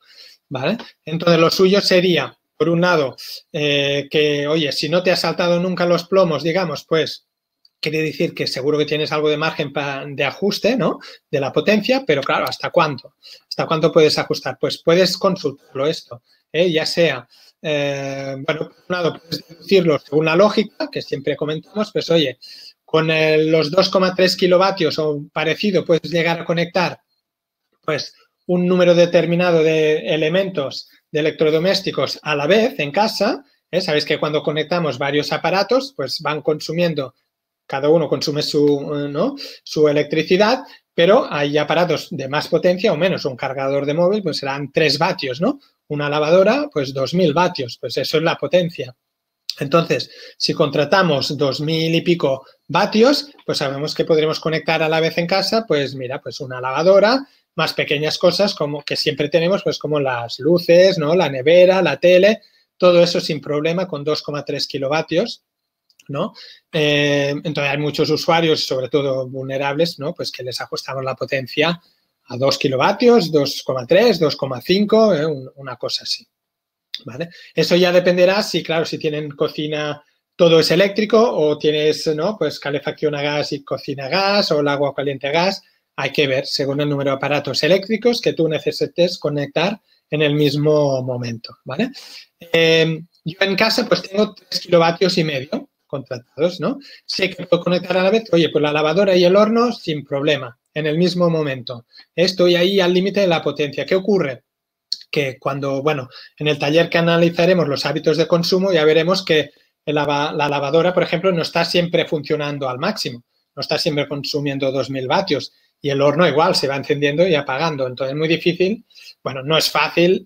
¿vale? Entonces, lo suyo sería, por un lado, eh, que, oye, si no te has saltado nunca los plomos, digamos, pues quiere decir que seguro que tienes algo de margen pa, de ajuste, ¿no? De la potencia, pero claro, ¿hasta cuánto? ¿Hasta cuánto puedes ajustar? Pues puedes consultarlo esto, ¿eh? Ya sea, eh, bueno, por un lado puedes deducirlo según la lógica, que siempre comentamos, pues oye, con el, los dos coma tres kilovatios o parecido puedes llegar a conectar, pues, un número determinado de elementos de electrodomésticos a la vez en casa. ¿eh? Sabéis que cuando conectamos varios aparatos, pues van consumiendo, cada uno consume su, ¿no? su electricidad, pero hay aparatos de más potencia o menos. Un cargador de móvil, pues serán tres vatios, ¿no? Una lavadora, pues dos mil vatios, pues eso es la potencia. Entonces, si contratamos dos mil y pico vatios, pues sabemos que podremos conectar a la vez en casa, pues mira, pues una lavadora, más pequeñas cosas como que siempre tenemos, pues como las luces, ¿no? La nevera, la tele, todo eso sin problema con dos coma tres kilovatios, ¿no? Eh, entonces hay muchos usuarios, sobre todo vulnerables, ¿no? Pues que les ajustamos la potencia a dos kilovatios, dos coma tres, dos coma cinco, ¿eh? Una cosa así. ¿Vale? Eso ya dependerá si, claro, si tienen cocina, todo es eléctrico o tienes, ¿no? Pues calefacción a gas y cocina a gas o el agua caliente a gas. Hay que ver según el número de aparatos eléctricos que tú necesites conectar en el mismo momento, ¿vale? Eh, yo en casa pues tengo tres kilovatios y medio contratados, ¿no? Sé que puedo conectar a la vez, oye, pues la lavadora y el horno sin problema, en el mismo momento. Estoy ahí al límite de la potencia. ¿Qué ocurre? Que cuando, bueno, en el taller que analizaremos los hábitos de consumo ya veremos que la, la lavadora, por ejemplo, no está siempre funcionando al máximo, no está siempre consumiendo dos mil vatios y el horno igual se va encendiendo y apagando. Entonces es muy difícil, bueno, no es fácil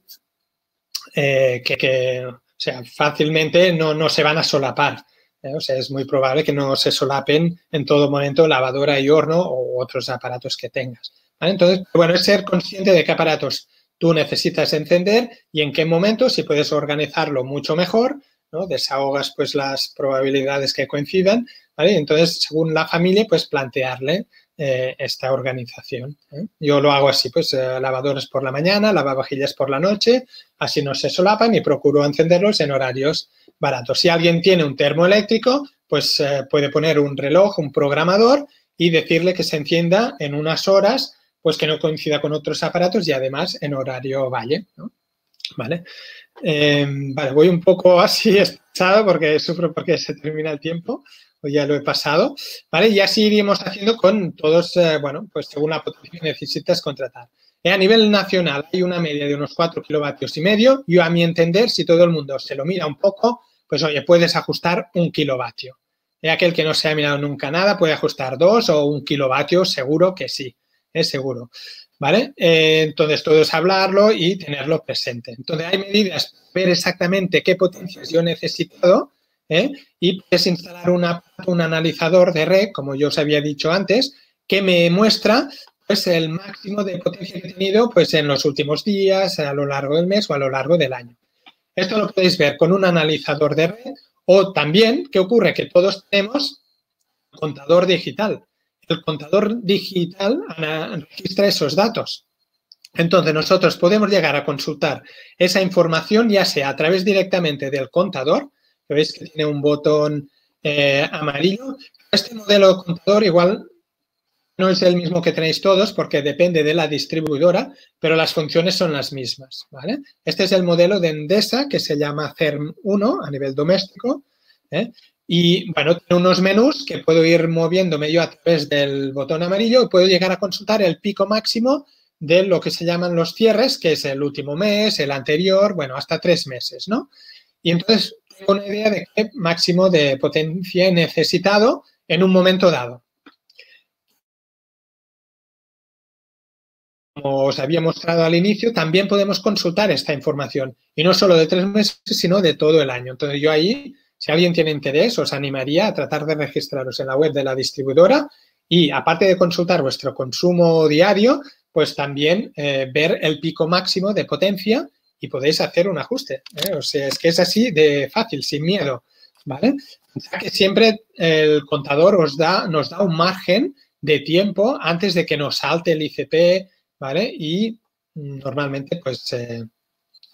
eh, que, que, o sea, fácilmente no, no se van a solapar. ¿eh? O sea, es muy probable que no se solapen en todo momento lavadora y horno o otros aparatos que tengas. ¿vale? Entonces, bueno, es ser consciente de qué aparatos tú necesitas encender y en qué momento, si puedes organizarlo mucho mejor, ¿no? Desahogas pues las probabilidades que coincidan, ¿vale? Entonces, según la familia, pues plantearle eh, esta organización. ¿eh? Yo lo hago así, pues eh, lavadores por la mañana, lavavajillas por la noche, así no se solapan y procuro encenderlos en horarios baratos. Si alguien tiene un termoeléctrico, pues eh, puede poner un reloj, un programador y decirle que se encienda en unas horas pues que no coincida con otros aparatos y además en horario valle, ¿no? ¿Vale? Eh, vale, voy un poco así estresado porque sufro porque se termina el tiempo, o ya lo he pasado, ¿vale? Y así iríamos haciendo con todos, eh, bueno, pues según la potencia que necesitas contratar. Eh, a nivel nacional hay una media de unos cuatro kilovatios y medio. Yo, a mi entender, si todo el mundo se lo mira un poco, pues oye, puedes ajustar un kilovatio. Eh, aquel que no se ha mirado nunca nada puede ajustar dos o un kilovatio, seguro que sí. Es seguro, ¿vale? Eh, entonces, todo es hablarlo y tenerlo presente. Entonces, hay medidas para ver exactamente qué potencias yo he necesitado ¿eh? y puedes instalar una, un analizador de red, como yo os había dicho antes, que me muestra pues, el máximo de potencia que he tenido pues, en los últimos días, a lo largo del mes o a lo largo del año. Esto lo podéis ver con un analizador de red o también, ¿qué ocurre? Que todos tenemos contador digital. El contador digital registra esos datos. Entonces, nosotros podemos llegar a consultar esa información, ya sea a través directamente del contador, que veis que tiene un botón eh, amarillo. Este modelo de contador igual no es el mismo que tenéis todos porque depende de la distribuidora, pero las funciones son las mismas. ¿vale? Este es el modelo de Endesa que se llama C E R M uno a nivel doméstico. ¿eh? Y, bueno, tiene unos menús que puedo ir moviéndome yo a través del botón amarillo y puedo llegar a consultar el pico máximo de lo que se llaman los cierres, que es el último mes, el anterior, bueno, hasta tres meses, ¿no? Y entonces tengo una idea de qué máximo de potencia he necesitado en un momento dado. Como os había mostrado al inicio, también podemos consultar esta información. Y no solo de tres meses, sino de todo el año. Entonces, yo ahí... Si alguien tiene interés, os animaría a tratar de registraros en la web de la distribuidora y, aparte de consultar vuestro consumo diario, pues también eh, ver el pico máximo de potencia y podéis hacer un ajuste. ¿eh? O sea, es que es así de fácil, sin miedo, ¿vale? O sea, que siempre el contador os da, nos da un margen de tiempo antes de que nos salte el I C P, ¿vale? Y normalmente, pues... Eh,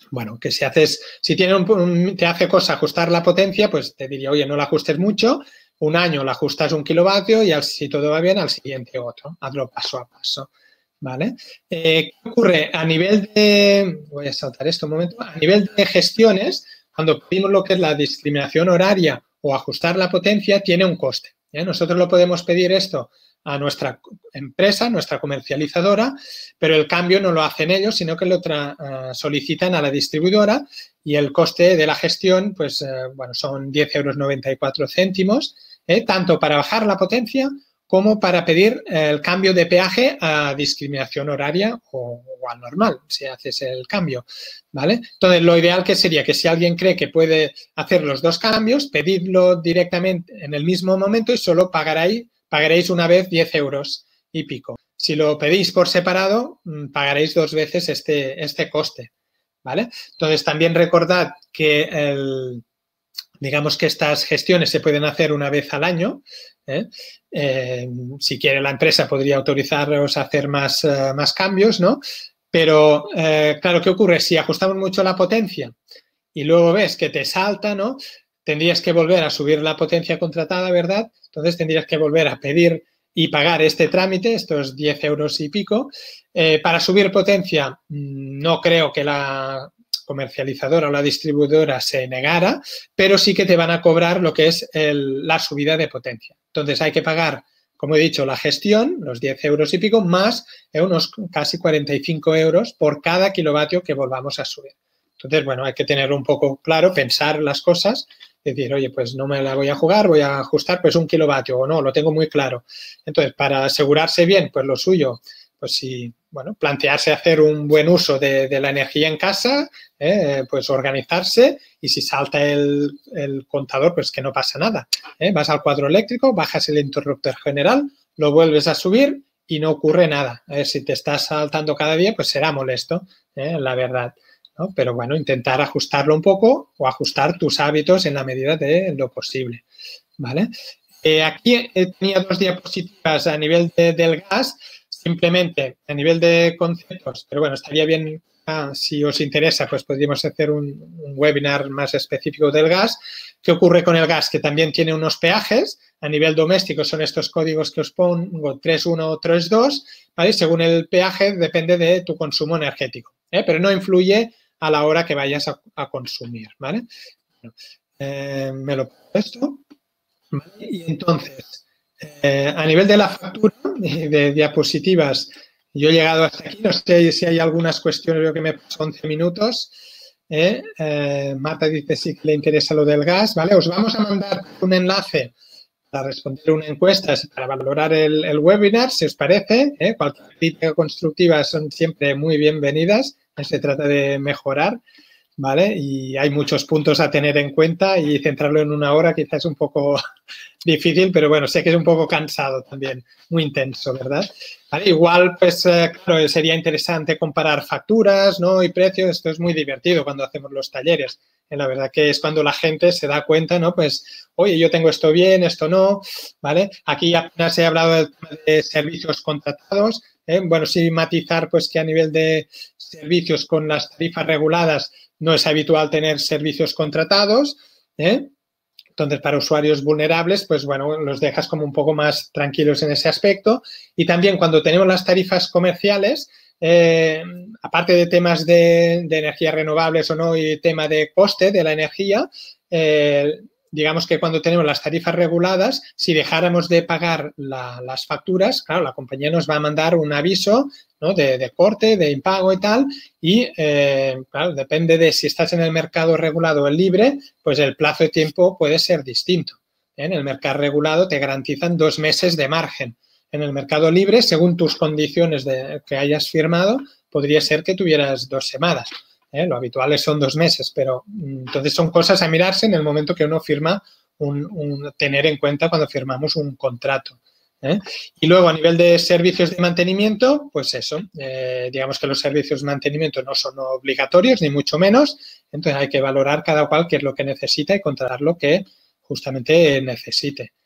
bueno, que si haces, si tiene un, un, te hace cosa ajustar la potencia, pues te diría, oye, no la ajustes mucho, un año la ajustas un kilovatio y al, si todo va bien, al siguiente otro. Hazlo paso a paso, ¿vale? Eh, ¿Qué ocurre? A nivel de, voy a saltar esto un momento, a nivel de gestiones, cuando pedimos lo que es la discriminación horaria o ajustar la potencia, tiene un coste, ¿eh? Nosotros lo podemos pedir esto a nuestra empresa, nuestra comercializadora, pero el cambio no lo hacen ellos, sino que lo tra, uh, solicitan a la distribuidora y el coste de la gestión, pues, uh, bueno, son diez euros noventa y cuatro céntimos, ¿eh? Tanto para bajar la potencia como para pedir el cambio de peaje a discriminación horaria o, o al normal, si haces el cambio, ¿vale? Entonces, lo ideal que sería que si alguien cree que puede hacer los dos cambios, pedirlo directamente en el mismo momento y solo pagaréis, pagaréis una vez diez euros y pico. Si lo pedís por separado, pagaréis dos veces este, este coste, ¿vale? Entonces, también recordad que el... digamos que estas gestiones se pueden hacer una vez al año. ¿eh? Eh, si quiere la empresa podría autorizaros a hacer más, uh, más cambios, ¿no? Pero, eh, claro, ¿qué ocurre? Si ajustamos mucho la potencia y luego ves que te salta, ¿no? Tendrías que volver a subir la potencia contratada, ¿verdad? Entonces tendrías que volver a pedir y pagar este trámite, estos diez euros y pico. Eh, para subir potencia, no creo que la comercializadora o la distribuidora se negara, pero sí que te van a cobrar lo que es el, la subida de potencia. Entonces hay que pagar, como he dicho, la gestión, los diez euros y pico, más eh, unos casi cuarenta y cinco euros por cada kilovatio que volvamos a subir. Entonces, bueno, hay que tenerlo un poco claro, pensar las cosas, decir, oye, pues no me la voy a jugar, voy a ajustar pues un kilovatio o no, lo tengo muy claro. Entonces, para asegurarse bien, pues lo suyo, pues si, bueno, plantearse hacer un buen uso de, de la energía en casa, eh, pues organizarse y si salta el, el contador, pues que no pasa nada. ¿eh? Vas al cuadro eléctrico, bajas el interruptor general, lo vuelves a subir y no ocurre nada. Eh, si te estás saltando cada día, pues será molesto, eh, la verdad. ¿no? Pero bueno, intentar ajustarlo un poco o ajustar tus hábitos en la medida de lo posible, ¿vale? Eh, aquí eh, tenía dos diapositivas a nivel de, del gas, simplemente a nivel de conceptos, pero bueno, estaría bien, ah, si os interesa, pues podríamos hacer un, un webinar más específico del gas. ¿Qué ocurre con el gas? Que también tiene unos peajes, a nivel doméstico son estos códigos que os pongo, tres uno o tres dos, ¿vale? Según el peaje depende de tu consumo energético, ¿eh? Pero no influye a la hora que vayas a, a consumir, ¿vale? Bueno, eh, me lo pongo esto, ¿vale? Y entonces, eh, a nivel de la factura de, de diapositivas, yo he llegado hasta aquí, no sé si hay algunas cuestiones, veo que me paso once minutos. Eh, eh, Marta dice sí que le interesa lo del gas, ¿vale? Os vamos a mandar un enlace para responder una encuesta, para valorar el, el webinar, si os parece. ¿eh? Cualquier crítica constructiva son siempre muy bienvenidas. Se trata de mejorar, ¿vale? Y hay muchos puntos a tener en cuenta y centrarlo en una hora quizás es un poco difícil, pero bueno, sé que es un poco cansado también, muy intenso, ¿verdad? ¿Vale? Igual, pues, eh, claro, sería interesante comparar facturas, ¿no? Y precios. Esto es muy divertido cuando hacemos los talleres. Eh, la verdad que es cuando la gente se da cuenta, ¿no? Pues, oye, yo tengo esto bien, esto no, ¿vale? Aquí apenas he hablado del tema de servicios contratados. ¿eh? Bueno, sí matizar, pues, que a nivel de servicios con las tarifas reguladas no es habitual tener servicios contratados, ¿eh? Entonces, para usuarios vulnerables, pues, bueno, los dejas como un poco más tranquilos en ese aspecto. Y también cuando tenemos las tarifas comerciales, eh, aparte de temas de, de energías renovables o no y tema de coste de la energía, eh, digamos que cuando tenemos las tarifas reguladas, si dejáramos de pagar la, las facturas, claro, la compañía nos va a mandar un aviso, ¿no? de, de corte, de impago y tal, y eh, claro, depende de si estás en el mercado regulado o el libre, pues el plazo de tiempo puede ser distinto. ¿eh? En el mercado regulado te garantizan dos meses de margen. En el mercado libre, según tus condiciones de, que hayas firmado, podría ser que tuvieras dos semanas. ¿eh? Lo habitual son dos meses, pero entonces son cosas a mirarse en el momento que uno firma, un, un tener en cuenta cuando firmamos un contrato. ¿eh? Y luego, a nivel de servicios de mantenimiento, pues eso, eh, digamos que los servicios de mantenimiento no son obligatorios, ni mucho menos, entonces hay que valorar cada cual qué es lo que necesita y contratar lo que justamente necesite.